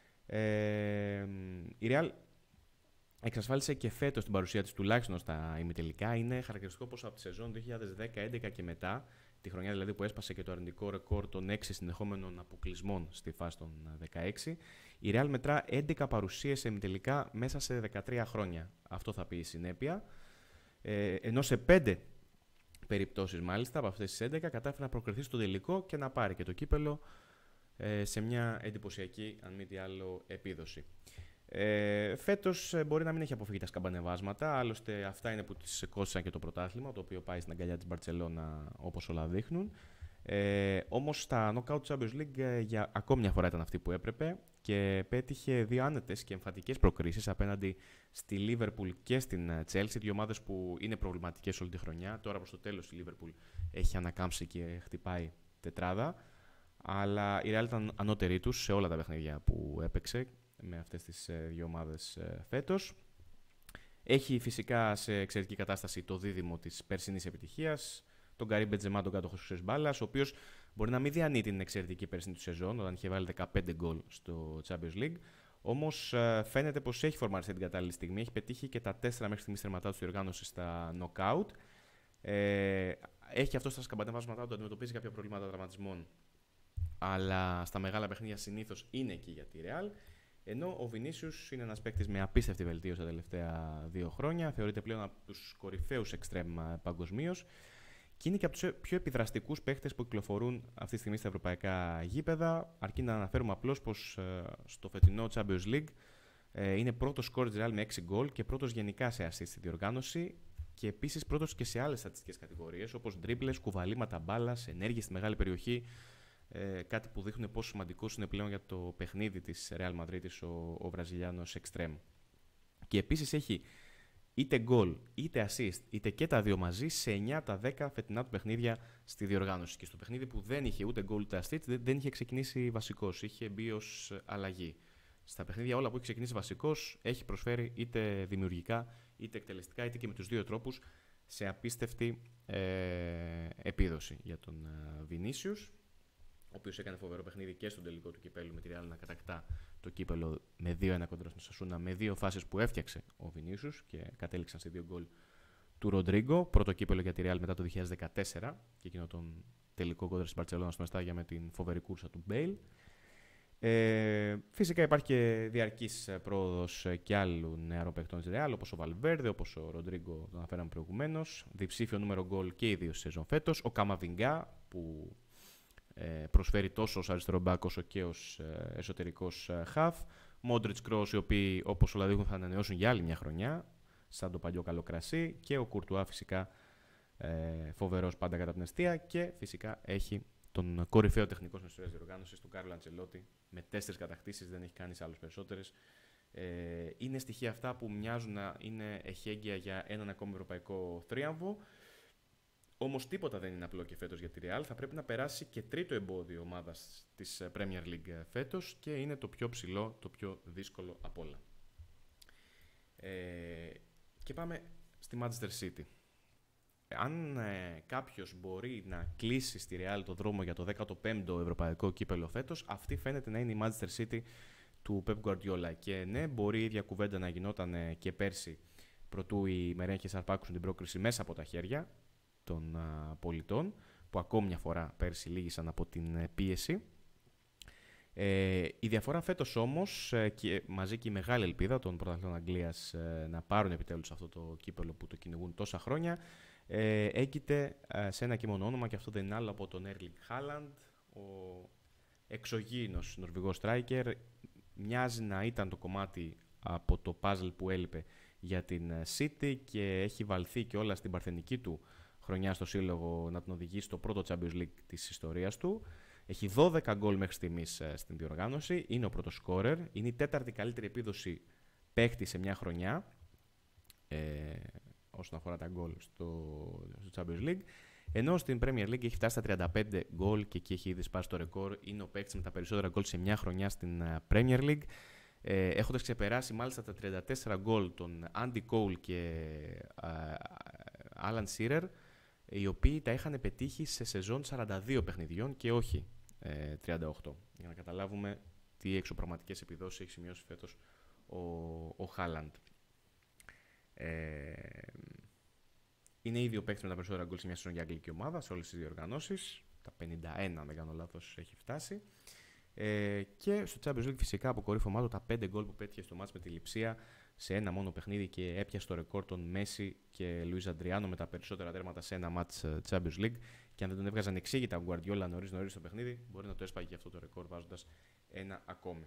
Η Real εξασφάλισε και φέτος την παρουσία της τουλάχιστον στα ημιτελικά. Είναι χαρακτηριστικό πως από τη σεζόν 2010-2011 και μετά, τη χρονιά δηλαδή που έσπασε και το αρνητικό ρεκόρ των 6 συνεχόμενων αποκλεισμών στη φάση των 16, η Real μετρά 11 παρουσίες σε ημιτελικά μέσα σε 13 χρόνια. Αυτό θα πει η συνέπεια. Ενώ σε 5 περιπτώσεις μάλιστα από αυτές τις 11 κατάφερε να προκριθεί στο τελικό και να πάρει και το κύπελο σε μια εντυπωσιακή, αν μη τι άλλο, επίδοση. Φέτος μπορεί να μην έχει αποφύγει τα σκαμπανεβάσματα, άλλωστε αυτά είναι που της κόστησαν και το πρωτάθλημα, το οποίο πάει στην αγκαλιά της Μπαρτσελώνα όπως όλα δείχνουν. Όμως τα Knockout Champions League για ακόμη μια φορά ήταν αυτή που έπρεπε και πέτυχε 2 άνετες και εμφατικές προκρίσεις απέναντι στη Liverpool και στην Chelsea, 2 ομάδες που είναι προβληματικές όλη τη χρονιά. Τώρα προς το τέλος η Liverpool έχει ανακάμψει και χτυπάει τετράδα, αλλά η Real ήταν ανώτερη τους σε όλα τα παιχνίδια που έπαιξε. με αυτές τις δύο ομάδες φέτος. Έχει φυσικά σε εξαιρετική κατάσταση το δίδυμο της περσινής επιτυχίας, τον Καρίμ Μπεντζεμά, τον κάτοχο της χρυσής μπάλας, ο οποίος μπορεί να μην διανύει την εξαιρετική περσινή του σεζόν, όταν είχε βάλει 15 γκολ στο Champions League. Όμως φαίνεται πως έχει φορμαριστεί την κατάλληλη στιγμή, έχει πετύχει και τα 4 μέχρι στιγμής τερματά του διοργάνωση στα knockout. Έχει αυτό στα σκαμπανεβάσματά του, αντιμετωπίζει κάποια προβλήματα τραυματισμών, αλλά στα μεγάλα παιχνίδια συνήθως είναι εκεί για τη Real. Ενώ ο Βινίσιους είναι ένας παίκτης με απίστευτη βελτίωση τα τελευταία 2 χρόνια. Θεωρείται πλέον από τους κορυφαίους εξτρέμ παγκοσμίως. Και είναι και από τους πιο επιδραστικούς παίκτες που κυκλοφορούν αυτή τη στιγμή στα ευρωπαϊκά γήπεδα. Αρκεί να αναφέρουμε απλώς πως στο φετινό Champions League είναι πρώτος σκόρερ της Real με 6 γκολ και πρώτος γενικά σε assist στη διοργάνωση. Και επίσης πρώτος και σε άλλες στατιστικές κατηγορίες όπως ντρίμπλες, κουβαλήματα μπάλας, ενέργειες στη μεγάλη περιοχή. Κάτι που δείχνει πόσο σημαντικός είναι πλέον για το παιχνίδι της Real Madrid ο Βραζιλιάνος εξτρέμ. Και επίσης έχει είτε γκολ, είτε assist, είτε και τα δύο μαζί σε 9 τα 10 φετινά του παιχνίδια στη διοργάνωση. Και στο παιχνίδι που δεν είχε ούτε γκολ ούτε assist, δεν είχε ξεκινήσει βασικός, είχε μπει ως αλλαγή. Στα παιχνίδια όλα που έχει ξεκινήσει βασικός, έχει προσφέρει είτε δημιουργικά, είτε εκτελεστικά, είτε και με τους δύο τρόπους σε απίστευτη επίδοση για τον Βινίσιους, ο οποίος έκανε φοβερό παιχνίδι και στον τελικό του κυπέλλου με τη Real να κατακτά το κύπελλο με 2-1 κόντρα στον Σασούνα, με 2 φάσεις που έφτιαξε ο Βινίσιους και κατέληξαν σε 2 γκολ του Ροντρίγκο. Πρώτο κύπελλο για τη Real μετά το 2014 και εκείνο τον τελικό κόντρα στην Μπαρτσελόνα στο Μεστάγια με την φοβερή κούρσα του Μπέιλ. Φυσικά υπάρχει και διαρκής πρόοδος και άλλων νεαρών παιχτών της Real, όπως ο Βαλβέρδε, όπως ο Ροντρίγκο, τον αναφέραμε προηγουμένως. Διψήφιο νούμερο γκολ και οι δύο σεζόν φέτος. Ο Καμαβινγκά, που προσφέρει τόσο ως αριστερό μπακ όσο και ως εσωτερικός χαφ. Μόντριτς, Κρός, οι οποίοι όπως όλα δείχνουν θα ανανεώσουν για άλλη μια χρονιά, σαν το παλιό καλό κρασί. Και ο Κουρτουά φυσικά φοβερός πάντα κατά την αιστεία. Και φυσικά έχει τον κορυφαίο τεχνικό στην ιστορία της διοργάνωσης, τον Κάρλο Αντσελότη, με 4 κατακτήσεις, δεν έχει κάνει σε άλλους περισσότερες. Είναι στοιχεία αυτά που μοιάζουν να είναι εχέγγυα για έναν ακόμη ευρωπαϊκό θρίαμβο. Όμως τίποτα δεν είναι απλό και φέτος για τη Real. Θα πρέπει να περάσει και τρίτο εμπόδιο ομάδας της Premier League φέτος και είναι το πιο ψηλό, το πιο δύσκολο απ' όλα. Και πάμε στη Manchester City. Αν κάποιος μπορεί να κλείσει στη Real το δρόμο για το 15ο ευρωπαϊκό κύπελλο φέτος, αυτή φαίνεται να είναι η Manchester City του Pep Guardiola. Και ναι, μπορεί η ίδια κουβέντα να γινόταν και πέρσι, προτού οι μερέχες αρπάξουν την πρόκριση μέσα από τα χέρια των πολιτών, που ακόμη μια φορά πέρσι λύγησαν από την πίεση. Η διαφορά φέτος όμως, και μαζί και η μεγάλη ελπίδα των πρωταθλητών Αγγλίας να πάρουν επιτέλους αυτό το κύπελλο που το κυνηγούν τόσα χρόνια, έγκυται σε ένα και μόνο όνομα, και αυτό δεν είναι άλλο από τον Erling Haaland, ο εξωγήινος Νορβηγός striker. Μοιάζει να ήταν το κομμάτι από το puzzle που έλειπε για την City και έχει βαλθεί και όλα στην παρθενική του χρονιά στο σύλλογο να τον οδηγήσει στο πρώτο Champions League της ιστορίας του. Έχει 12 γκολ μέχρι στιγμής στην διοργάνωση, είναι ο πρώτος σκόρερ, είναι η τέταρτη καλύτερη επίδοση παίκτη σε μια χρονιά όσον αφορά τα γκολ στο Champions League. Ενώ στην Premier League έχει φτάσει στα 35 γκολ και εκεί έχει ήδη σπάσει το ρεκόρ. Είναι ο παίκτης με τα περισσότερα γκολ σε μια χρονιά στην Premier League. Έχοντας ξεπεράσει μάλιστα τα 34 γκολ των Andy Cole και Alan Shearer, οι οποίοι τα είχαν πετύχει σε σεζόν 42 παιχνιδιών και όχι 38. Για να καταλάβουμε τι εξωπραγματικές επιδόσεις έχει σημειώσει φέτος ο Haaland. Είναι ήδη ο παίκτης με τα περισσότερα γκολ σε μια σεζόν για αγγλική ομάδα, σε όλες τις διοργανώσεις. Τα 51, αν δεν κάνω λάθος, έχει φτάσει. Και στο Champions League φυσικά αποκορύφωμά του τα 5 γκολ που πέτυχε στο μάτς με τη Λειψία σε ένα μόνο παιχνίδι και έπιασε το ρεκόρ των Μέση και Λουίς Αντριάνο με τα περισσότερα τέρματα σε ένα μάτς Champions League. Και αν δεν τον έβγαζαν εξήγητα ο Guardiola νωρίς στο παιχνίδι, μπορεί να το έσπαγε και αυτό το ρεκόρ βάζοντας ένα ακόμη.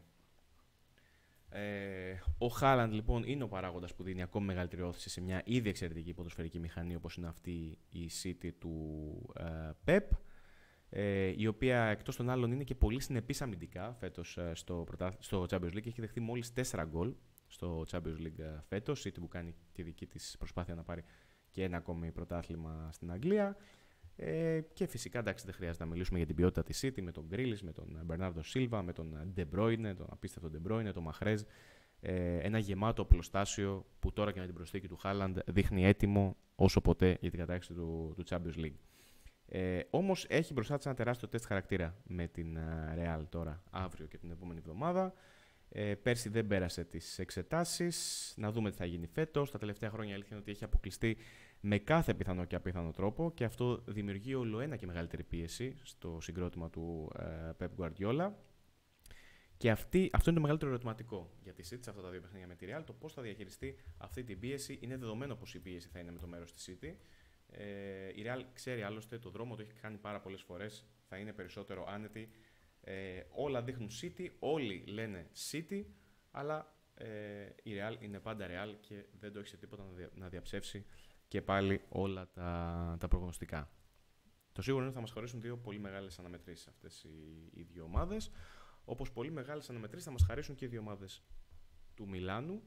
Ο Χάλαντ λοιπόν είναι ο παράγοντας που δίνει ακόμη μεγαλύτερη όθηση σε μια ήδη εξαιρετική ποδοσφαιρική μηχανή όπως είναι αυτή η City του Pep, η οποία εκτός των άλλων είναι και πολύ συνεπής αμυντικά φέτος στο Champions League. Έχει δεχτεί μόλις 4 γκολ στο Champions League φέτος, City που κάνει τη δική της προσπάθεια να πάρει και ένα ακόμη πρωτάθλημα στην Αγγλία. Και φυσικά, εντάξει, δεν χρειάζεται να μιλήσουμε για την ποιότητα της City με τον Γκρίλις, με τον Μπερνάρντο Σίλβα, με τον De Bruyne, τον απίστευτο De Bruyne, τον Μαχρέζ. Ένα γεμάτο οπλοστάσιο που τώρα και με την προσθήκη του Χάλαντ δείχνει έτοιμο όσο ποτέ για την κατάκτηση του Champions League. Όμως έχει μπροστά της ένα τεράστιο τεστ χαρακτήρα με την Real τώρα, αύριο και την επόμενη εβδομάδα. Πέρσι δεν πέρασε τις εξετάσεις. Να δούμε τι θα γίνει φέτος. Τα τελευταία χρόνια η αλήθεια είναι ότι έχει αποκλειστεί με κάθε πιθανό και απίθανο τρόπο και αυτό δημιουργεί ολοένα και μεγαλύτερη πίεση στο συγκρότημα του Pep Guardiola. Και αυτό είναι το μεγαλύτερο ερωτηματικό για τη City σε αυτά τα δύο παιχνίδια με τη Real. Το πώς θα διαχειριστεί αυτή την πίεση. Είναι δεδομένο πως η πίεση θα είναι με το μέρος της City. Η Real ξέρει άλλωστε το δρόμο, το έχει κάνει πάρα πολλές φορές. Θα είναι περισσότερο άνετη. Όλα δείχνουν City, όλοι λένε City, αλλά η Real είναι πάντα Real και δεν το έχει σε τίποτα να διαψεύσει και πάλι όλα τα προγνωστικά. Το σίγουρο είναι ότι θα μας χωρίσουν δύο πολύ μεγάλες αναμετρήσεις αυτές οι δύο ομάδες, όπως πολύ μεγάλες αναμετρήσεις θα μας χαρίσουν και οι δύο ομάδες του Μιλάνου.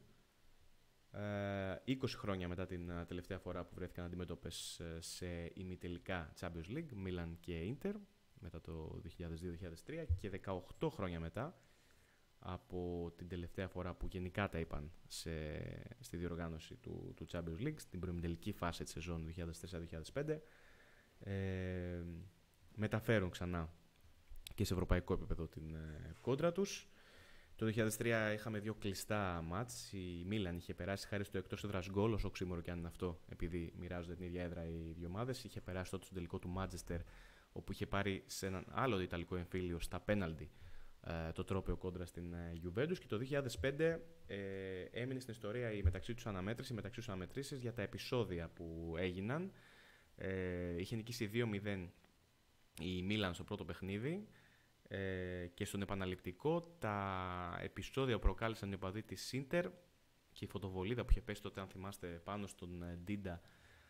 20 χρόνια μετά την τελευταία φορά που βρέθηκαν αντιμέτωπες σε ημιτελικά Champions League, Μίλαν και Inter, μετά το 2002-2003 και 18 χρόνια μετά από την τελευταία φορά που γενικά τα είπαν στη διοργάνωση του Champions League, στην προημιτελική φάση της σεζόν 2004-2005, μεταφέρουν ξανά και σε ευρωπαϊκό επίπεδο την κόντρα τους. Το 2003 είχαμε δύο κλειστά μάτς. Η Μίλαν είχε περάσει χάρη στο εκτός έδρας γκολ, όσο οξύμορο και αν είναι αυτό, επειδή μοιράζονται την ίδια έδρα οι δύο ομάδες. Είχε περάσει τότε στο τελικό του Μάντζεστερ, όπου είχε πάρει σε έναν άλλο ιταλικό εμφύλιο στα πέναλτι το τρόπαιο κόντρα στην Juventus. Και το 2005 έμεινε στην ιστορία η μεταξύ τους αναμετρήσεις για τα επεισόδια που έγιναν. Είχε νικήσει 2-0 η Μίλαν στο πρώτο παιχνίδι. Και στον επαναληπτικό τα επεισόδια που προκάλεσαν οι οπαδοί της Ίντερ και η φωτοβολίδα που είχε πέσει τότε, αν θυμάστε, πάνω στον Ντίντα,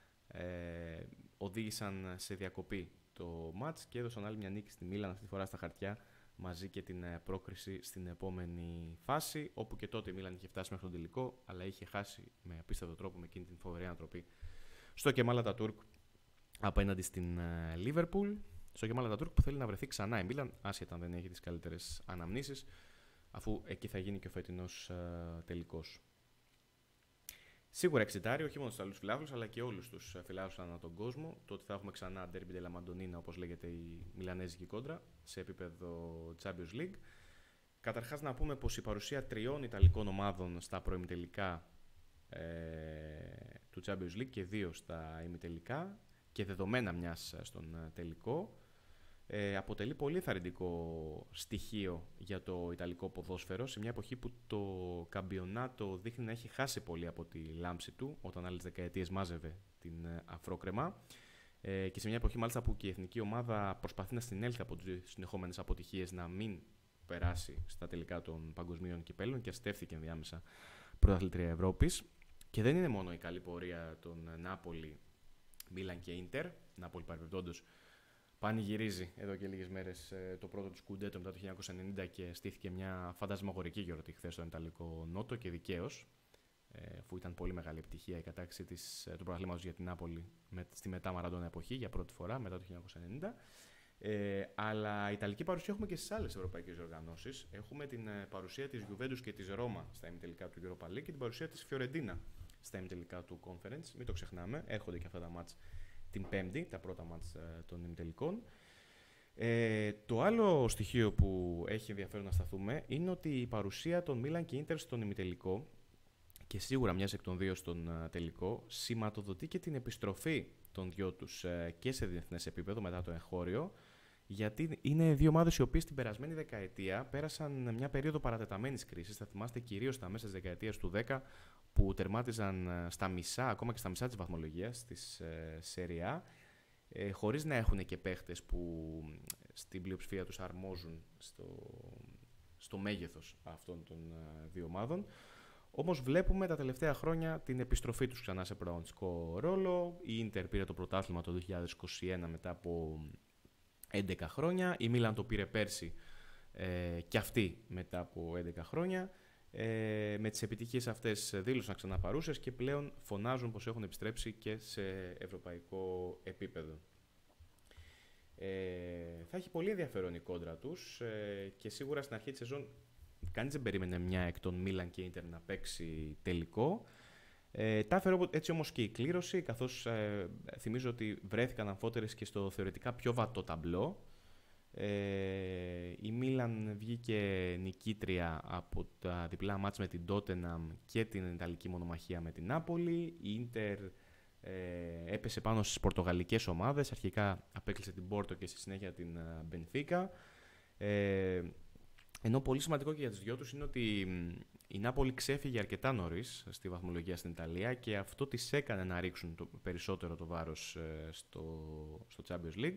οδήγησαν σε διακοπή το μάτς και έδωσαν άλλη μια νίκη στη Μίλαν, αυτή τη φορά στα χαρτιά, μαζί και την πρόκριση στην επόμενη φάση, όπου και τότε η Μίλαν είχε φτάσει μέχρι τον τελικό, αλλά είχε χάσει με απίστευτο τρόπο με εκείνη την φοβερή ανατροπή στο Κεμάλ Ατατούρκ απέναντι στην Λίβερπουλ. Στο Κεμάλ Ατατούρκ που θέλει να βρεθεί ξανά η Μίλαν, άσχετα αν δεν έχει τις καλύτερες αναμνήσεις, αφού εκεί θα γίνει και ο φετινός τελικός. Σίγουρα εξητάρει όχι μόνο στους Ιταλούς φιλάθλους, αλλά και όλους τους φιλάθλους ανά τον κόσμο, το ότι θα έχουμε ξανά Derby della Madonnina, όπως λέγεται η μιλανέζικη κόντρα, σε επίπεδο Champions League. Καταρχάς να πούμε πως η παρουσία τριών Ιταλικών ομάδων στα προημιτελικά του Champions League και δύο στα ημιτελικά και δεδομένα μιας στον τελικό, αποτελεί πολύ ενθαρρυντικό στοιχείο για το Ιταλικό ποδόσφαιρο σε μια εποχή που το καμπιονάτο δείχνει να έχει χάσει πολύ από τη λάμψη του, όταν άλλες δεκαετίες μάζευε την αφρόκρεμα, και σε μια εποχή μάλιστα που και η εθνική ομάδα προσπαθεί να συνέλθει από τις συνεχόμενες αποτυχίες, να μην περάσει στα τελικά των παγκοσμίων κυπέλλων και αστεύθηκε ενδιάμεσα πρωταθλήτρια Ευρώπης. Και δεν είναι μόνο η καλή πορεία των Νάπολη, Μίλαν και Ίντερ. Νάπολη παρεμπιπτόντως πανηγυρίζει εδώ και λίγες μέρες το πρώτο του σκουντέτο μετά το 1990 και στήθηκε μια φαντασμαγορική γιορτή χθες στον Ιταλικό Νότο και δικαίως, αφού ήταν πολύ μεγάλη επιτυχία η κατάκτηση του πρωταθλήματος για την Νάπολη στη μετά Μαραντόνα εποχή για πρώτη φορά μετά το 1990. Αλλά Ιταλική παρουσία έχουμε και στις άλλες ευρωπαϊκές οργανώσεις. Έχουμε την παρουσία της Juventus και της Ρώμα στα ημιτελικά του Europa League και την παρουσία της Φιωρεντίνα στα ημιτελικά του Conference. Μην το ξεχνάμε, έρχονται και αυτά τα μάτς την Πέμπτη, τα πρώτα μάτς των ημιτελικών. Το άλλο στοιχείο που έχει ενδιαφέρον να σταθούμε είναι ότι η παρουσία των Μίλαν και Ίντερ στον ημιτελικό και σίγουρα μιας εκ των δύο στον τελικό σηματοδοτεί και την επιστροφή των δυο τους και σε διεθνές επίπεδο μετά το εγχώριο, γιατί είναι δύο ομάδες οι οποίες την περασμένη δεκαετία πέρασαν μια περίοδο παρατεταμένης κρίσης. Θα θυμάστε κυρίως στα μέσα της δεκαετίας του 10 που τερμάτιζαν στα μισά, ακόμα και στα μισά της βαθμολογίας της Serie A, χωρίς να έχουν και παίχτες που στην πλειοψηφία τους αρμόζουν στο μέγεθος αυτών των δύο ομάδων. Όμως βλέπουμε τα τελευταία χρόνια την επιστροφή τους ξανά σε πρωταγωνιστικό ρόλο. Η Ίντερ πήρε το πρωτάθλημα το 2021 μετά από 11 χρόνια. Η Μίλαν το πήρε πέρσι και αυτή μετά από 11 χρόνια. Με τις επιτυχίες αυτές δήλωσαν ξανά παρούσες και πλέον φωνάζουν πως έχουν επιστρέψει και σε ευρωπαϊκό επίπεδο. Θα έχει πολύ ενδιαφέρον η κόντρα τους και σίγουρα στην αρχή της σεζόν κανείς δεν περίμενε μια εκ των Μίλαν και Ίντερ να παίξει τελικό. Τα έφερε έτσι όμως και η κλήρωση, καθώς θυμίζω ότι βρέθηκαν αμφότερες και στο θεωρητικά πιο βατό ταμπλό. Η Μίλαν βγήκε νικήτρια από τα διπλά μάτς με την Τότεναμ και την Ιταλική μονομαχία με την Νάπολη. Η Ίντερ έπεσε πάνω στις πορτογαλικές ομάδες. Αρχικά απέκλεισε την Πόρτο και στη συνέχεια την Μπενφίκα. Ενώ πολύ σημαντικό και για τις δυο τους είναι ότι η Νάπολη ξέφυγε αρκετά νωρίς στη βαθμολογία στην Ιταλία και αυτό τις έκανε να ρίξουν περισσότερο το βάρος στο Champions League.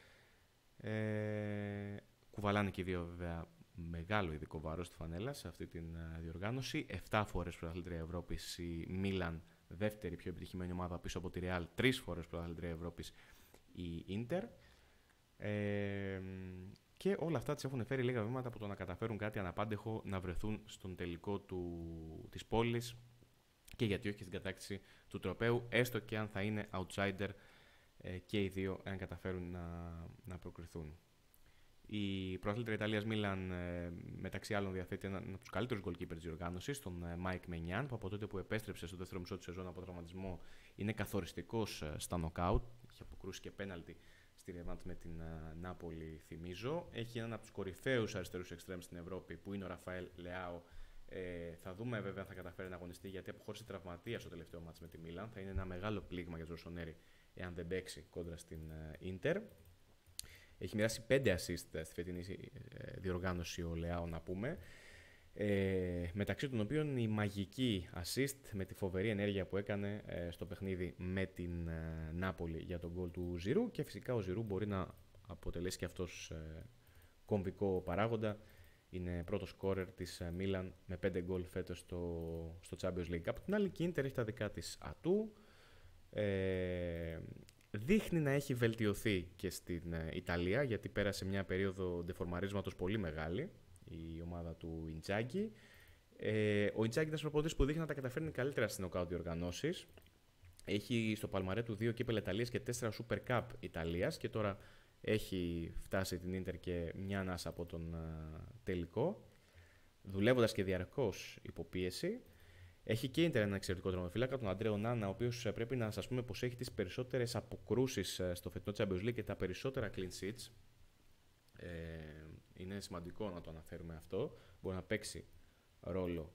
Κουβαλάνε και οι δύο βέβαια μεγάλο ειδικό βάρος στη φανέλα σε αυτή την διοργάνωση. 7 φορές πρωταθλήτρια Ευρώπης η Μίλαν, δεύτερη πιο επιτυχημένη ομάδα πίσω από τη Real, 3 φορές πρωταθλήτρια Ευρώπης η Ίντερ. Και όλα αυτά τις έχουν φέρει λίγα βήματα από το να καταφέρουν κάτι αναπάντεχο να βρεθούν στον τελικό της πόλης και γιατί όχι στην κατάκτηση του τροπαίου, έστω και αν θα είναι outsider και οι δύο αν καταφέρουν να προκριθούν. Η πρωταθλήτρια Ιταλίας Μίλαν μεταξύ άλλων διαθέτει έναν από τους καλύτερους goalkeepers της διοργάνωσης, τον Μάικ Μενιάν, που από τότε που επέστρεψε στο δεύτερο μισό της σεζόν από τραυματισμό είναι καθοριστικός στα νοκάουτ. Είχε αποκρούσει και πέναλτι στη ρεβάντ με την Νάπολη, θυμίζω. Έχει έναν από τους κορυφαίους αριστερούς εξτρέμ στην Ευρώπη, που είναι ο Ραφαέλ Λεάο. Θα δούμε βέβαια αν θα καταφέρει να αγωνιστεί, γιατί αποχώρησε τραυματία στο τελευταίο μάτς με τη Μίλαν. Θα είναι ένα μεγάλο πλήγμα για τον Ροσονέρι εάν δεν παίξει κόντρα στην Ίντερ. Έχει μοιράσει 5 assist στη φετινή διοργάνωση ο Λεάο, να πούμε. Μεταξύ των οποίων η μαγική assist με τη φοβερή ενέργεια που έκανε στο παιχνίδι με την Νάπολη για τον γκολ του Ζιρού, και φυσικά ο Ζιρού μπορεί να αποτελέσει και αυτός κομβικό παράγοντα. Είναι πρώτος σκόρερ της Μίλαν με 5 γκολ φέτος στο Champions League. Από την άλλη, η Ίντερ έχει τα δικά της ατού. Δείχνει να έχει βελτιωθεί και στην Ιταλία, γιατί πέρασε μια περίοδο ντεφορμαρίσματος πολύ μεγάλη η ομάδα του Ιντσάγκη. Ο Ιντσάγκη είναι ένας προπονητής που δείχνει να τα καταφέρνει καλύτερα στις νοκάουτ διοργανώσεις. Έχει στο παλμαρέ του 2 κύπελλα Ιταλίας και 4 Super Cup Ιταλίας και τώρα έχει φτάσει την Ίντερ και μια ανάσα από τον τελικό, δουλεύοντας και διαρκώς υποπίεση. Έχει και η Ίντερ ένα εξαιρετικό τερματοφύλακα, τον Αντρέο Νάνα, ο οποίος πρέπει να σας πούμε πως έχει τις περισσότερες αποκρούσεις στο φετινό Champions League και τα περισσότερα clean sheets. Είναι σημαντικό να το αναφέρουμε αυτό. Μπορεί να παίξει ρόλο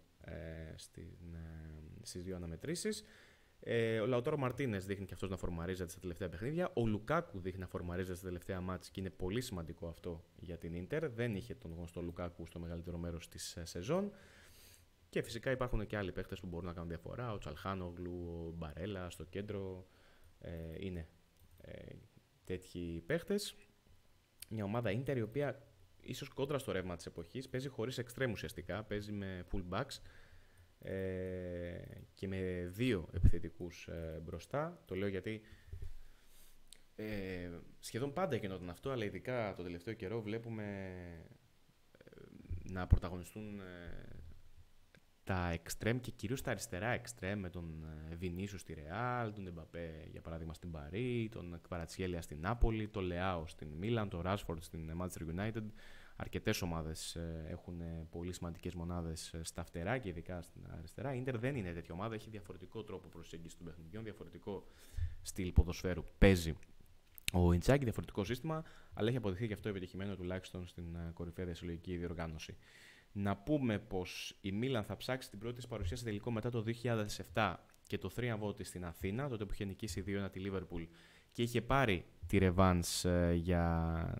στις δύο αναμετρήσεις. Ο Λαουτάρο Μαρτίνες δείχνει και αυτός να φορμαρίζεται στα τελευταία παιχνίδια. Ο Λουκάκου δείχνει να φορμαρίζεται στα τελευταία μάτς και είναι πολύ σημαντικό αυτό για την Ίντερ. Δεν είχε τον γνωστό Λουκάκου στο μεγαλύτερο μέρος της σεζόν. Και φυσικά υπάρχουν και άλλοι παίχτες που μπορούν να κάνουν διαφορά. Ο Τσαλχάνογλου, ο Μπαρέλα στο κέντρο. Είναι τέτοιοι παίχτες. Μια ομάδα Ίντερ η οποία ίσως κόντρα στο ρεύμα της εποχής παίζει χωρίς εξτρέμ ουσιαστικά. Παίζει με full backs και με 2 επιθετικούς μπροστά. Το λέω γιατί σχεδόν πάντα γινόταν αυτό, αλλά ειδικά το τελευταίο καιρό βλέπουμε να πρωταγωνιστούν τα εξτρέμ και κυρίως τα αριστερά εξτρέμ, με τον Βινίσιους στη Ρεάλ, τον Εμπαπέ για παράδειγμα στην Παρί, τον Κβαρατσιέλια στην Νάπολη, τον Λεάο στην Μίλαν, τον Ράσφορντ στην Manchester United. Αρκετές ομάδες έχουν πολύ σημαντικές μονάδες στα φτερά και ειδικά στην αριστερά. Η Ίντερ δεν είναι τέτοια ομάδα, έχει διαφορετικό τρόπο προσέγγισης των παιχνιδιών, διαφορετικό στυλ ποδοσφαίρου. Παίζει ο Ιντσάγκη, διαφορετικό σύστημα, αλλά έχει αποδειχθεί και αυτό επιτυχημένο τουλάχιστον στην κορυφαία διασυλλογική διοργάνωση. Να πούμε πως η Μίλαν θα ψάξει την πρώτη της παρουσία σε τελικό μετά το 2007 και το θρίαμβό της στην Αθήνα, τότε που είχε νικήσει 2-1 τη Λίβερπουλ και είχε πάρει τη ρεβάνς για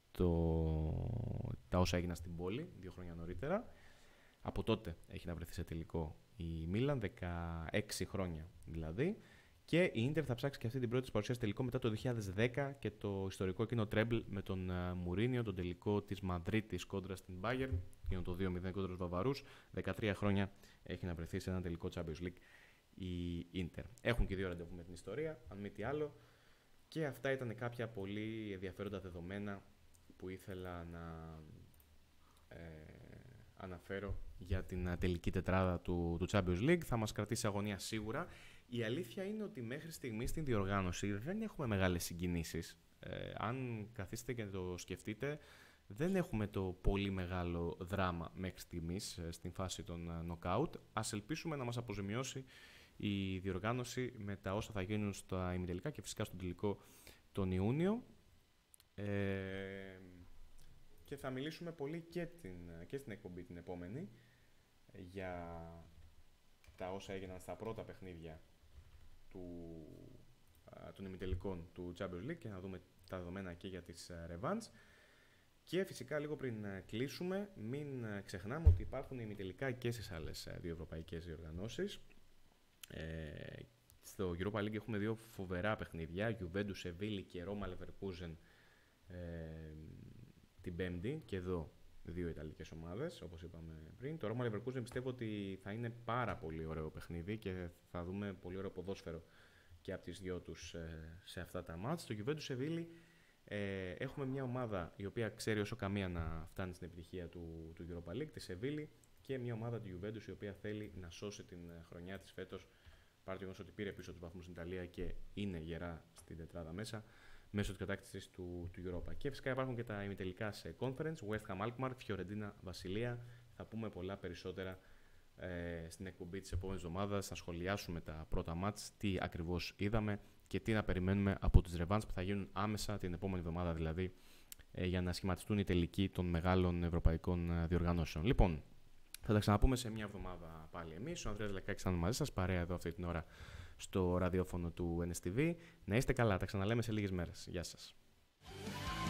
τα όσα έγιναν στην πόλη 2 χρόνια νωρίτερα. Από τότε έχει να βρεθεί σε τελικό η Μίλαν, 16 χρόνια δηλαδή. Και η Ίντερ θα ψάξει και αυτή την πρώτη της παρουσία τελικό μετά το 2010 και το ιστορικό εκείνο τρέμπλ με τον Μουρίνιο, τον τελικό της Μαδρίτης κόντρα στην Bayern, εκείνο το 2-0 κόντρα στους Βαβαρούς. 13 χρόνια έχει να βρεθεί σε ένα τελικό Champions League η Ίντερ. Έχουν και 2 ραντεβού με την ιστορία, αν μη τι άλλο. Και αυτά ήταν κάποια πολύ ενδιαφέροντα δεδομένα που ήθελα να αναφέρω για την τελική τετράδα του Champions League. Θα μας κρατήσει αγωνία σίγουρα. Η αλήθεια είναι ότι μέχρι στιγμή στην διοργάνωση δεν έχουμε μεγάλες συγκινήσεις. Αν καθίσετε και το σκεφτείτε, δεν έχουμε το πολύ μεγάλο δράμα μέχρι στιγμής στην φάση των knockout. Ας ελπίσουμε να μας αποζημιώσει η διοργάνωση με τα όσα θα γίνουν στα ημιτελικά και φυσικά στον τελικό τον Ιούνιο. Και θα μιλήσουμε πολύ και στην εκπομπή την επόμενη για τα όσα έγιναν στα πρώτα παιχνίδια των ημιτελικών του Champions League και να δούμε τα δεδομένα και για τις revanche. Και φυσικά λίγο πριν κλείσουμε, μην ξεχνάμε ότι υπάρχουν ημιτελικά και στις άλλες δύο ευρωπαϊκές διοργανώσεις. Στο Europa League έχουμε δύο φοβερά παιχνίδια, Juventus Σεβίλη και Roma Leverkusen την Πέμπτη, και εδώ δύο ιταλικές ομάδες, όπως είπαμε πριν. Το Roma Leverkusen πιστεύω ότι θα είναι πάρα πολύ ωραίο παιχνίδι και θα δούμε πολύ ωραίο ποδόσφαιρο και από τις δυο τους σε αυτά τα μάτς. Στο Juventus Σεβίλη έχουμε μια ομάδα η οποία ξέρει όσο καμία να φτάνει στην επιτυχία του Europa League, τη Σεβίλη, και μια ομάδα του Juventus η οποία θέλει να σώσει την χρονιά της φέτος, παρά το γεγονός ότι πήρε πίσω τους βαθμούς στην Ιταλία και είναι γερά στην τετράδα μέσα, μέσω της κατάκτησης του Europa. Και φυσικά υπάρχουν και τα ημιτελικά σε Conference, West Ham Alkmaar, Fiorentina Βασιλεία. Θα πούμε πολλά περισσότερα στην εκπομπή της επόμενης εβδομάδας. Θα σχολιάσουμε τα πρώτα μάτς, τι ακριβώς είδαμε και τι να περιμένουμε από τις revanche που θα γίνουν άμεσα την επόμενη εβδομάδα, δηλαδή για να σχηματιστούν οι τελικοί των μεγάλων ευρωπαϊκών διοργανώσεων. Λοιπόν, θα τα ξαναπούμε σε μια εβδομάδα πάλι εμείς. Ο Ανδρέας Λεκάκης ήταν μαζί σας, παρέα εδώ αυτή την ώρα στο ραδιόφωνο του NSTV. Να είστε καλά, τα ξαναλέμε σε λίγες μέρες. Γεια σας.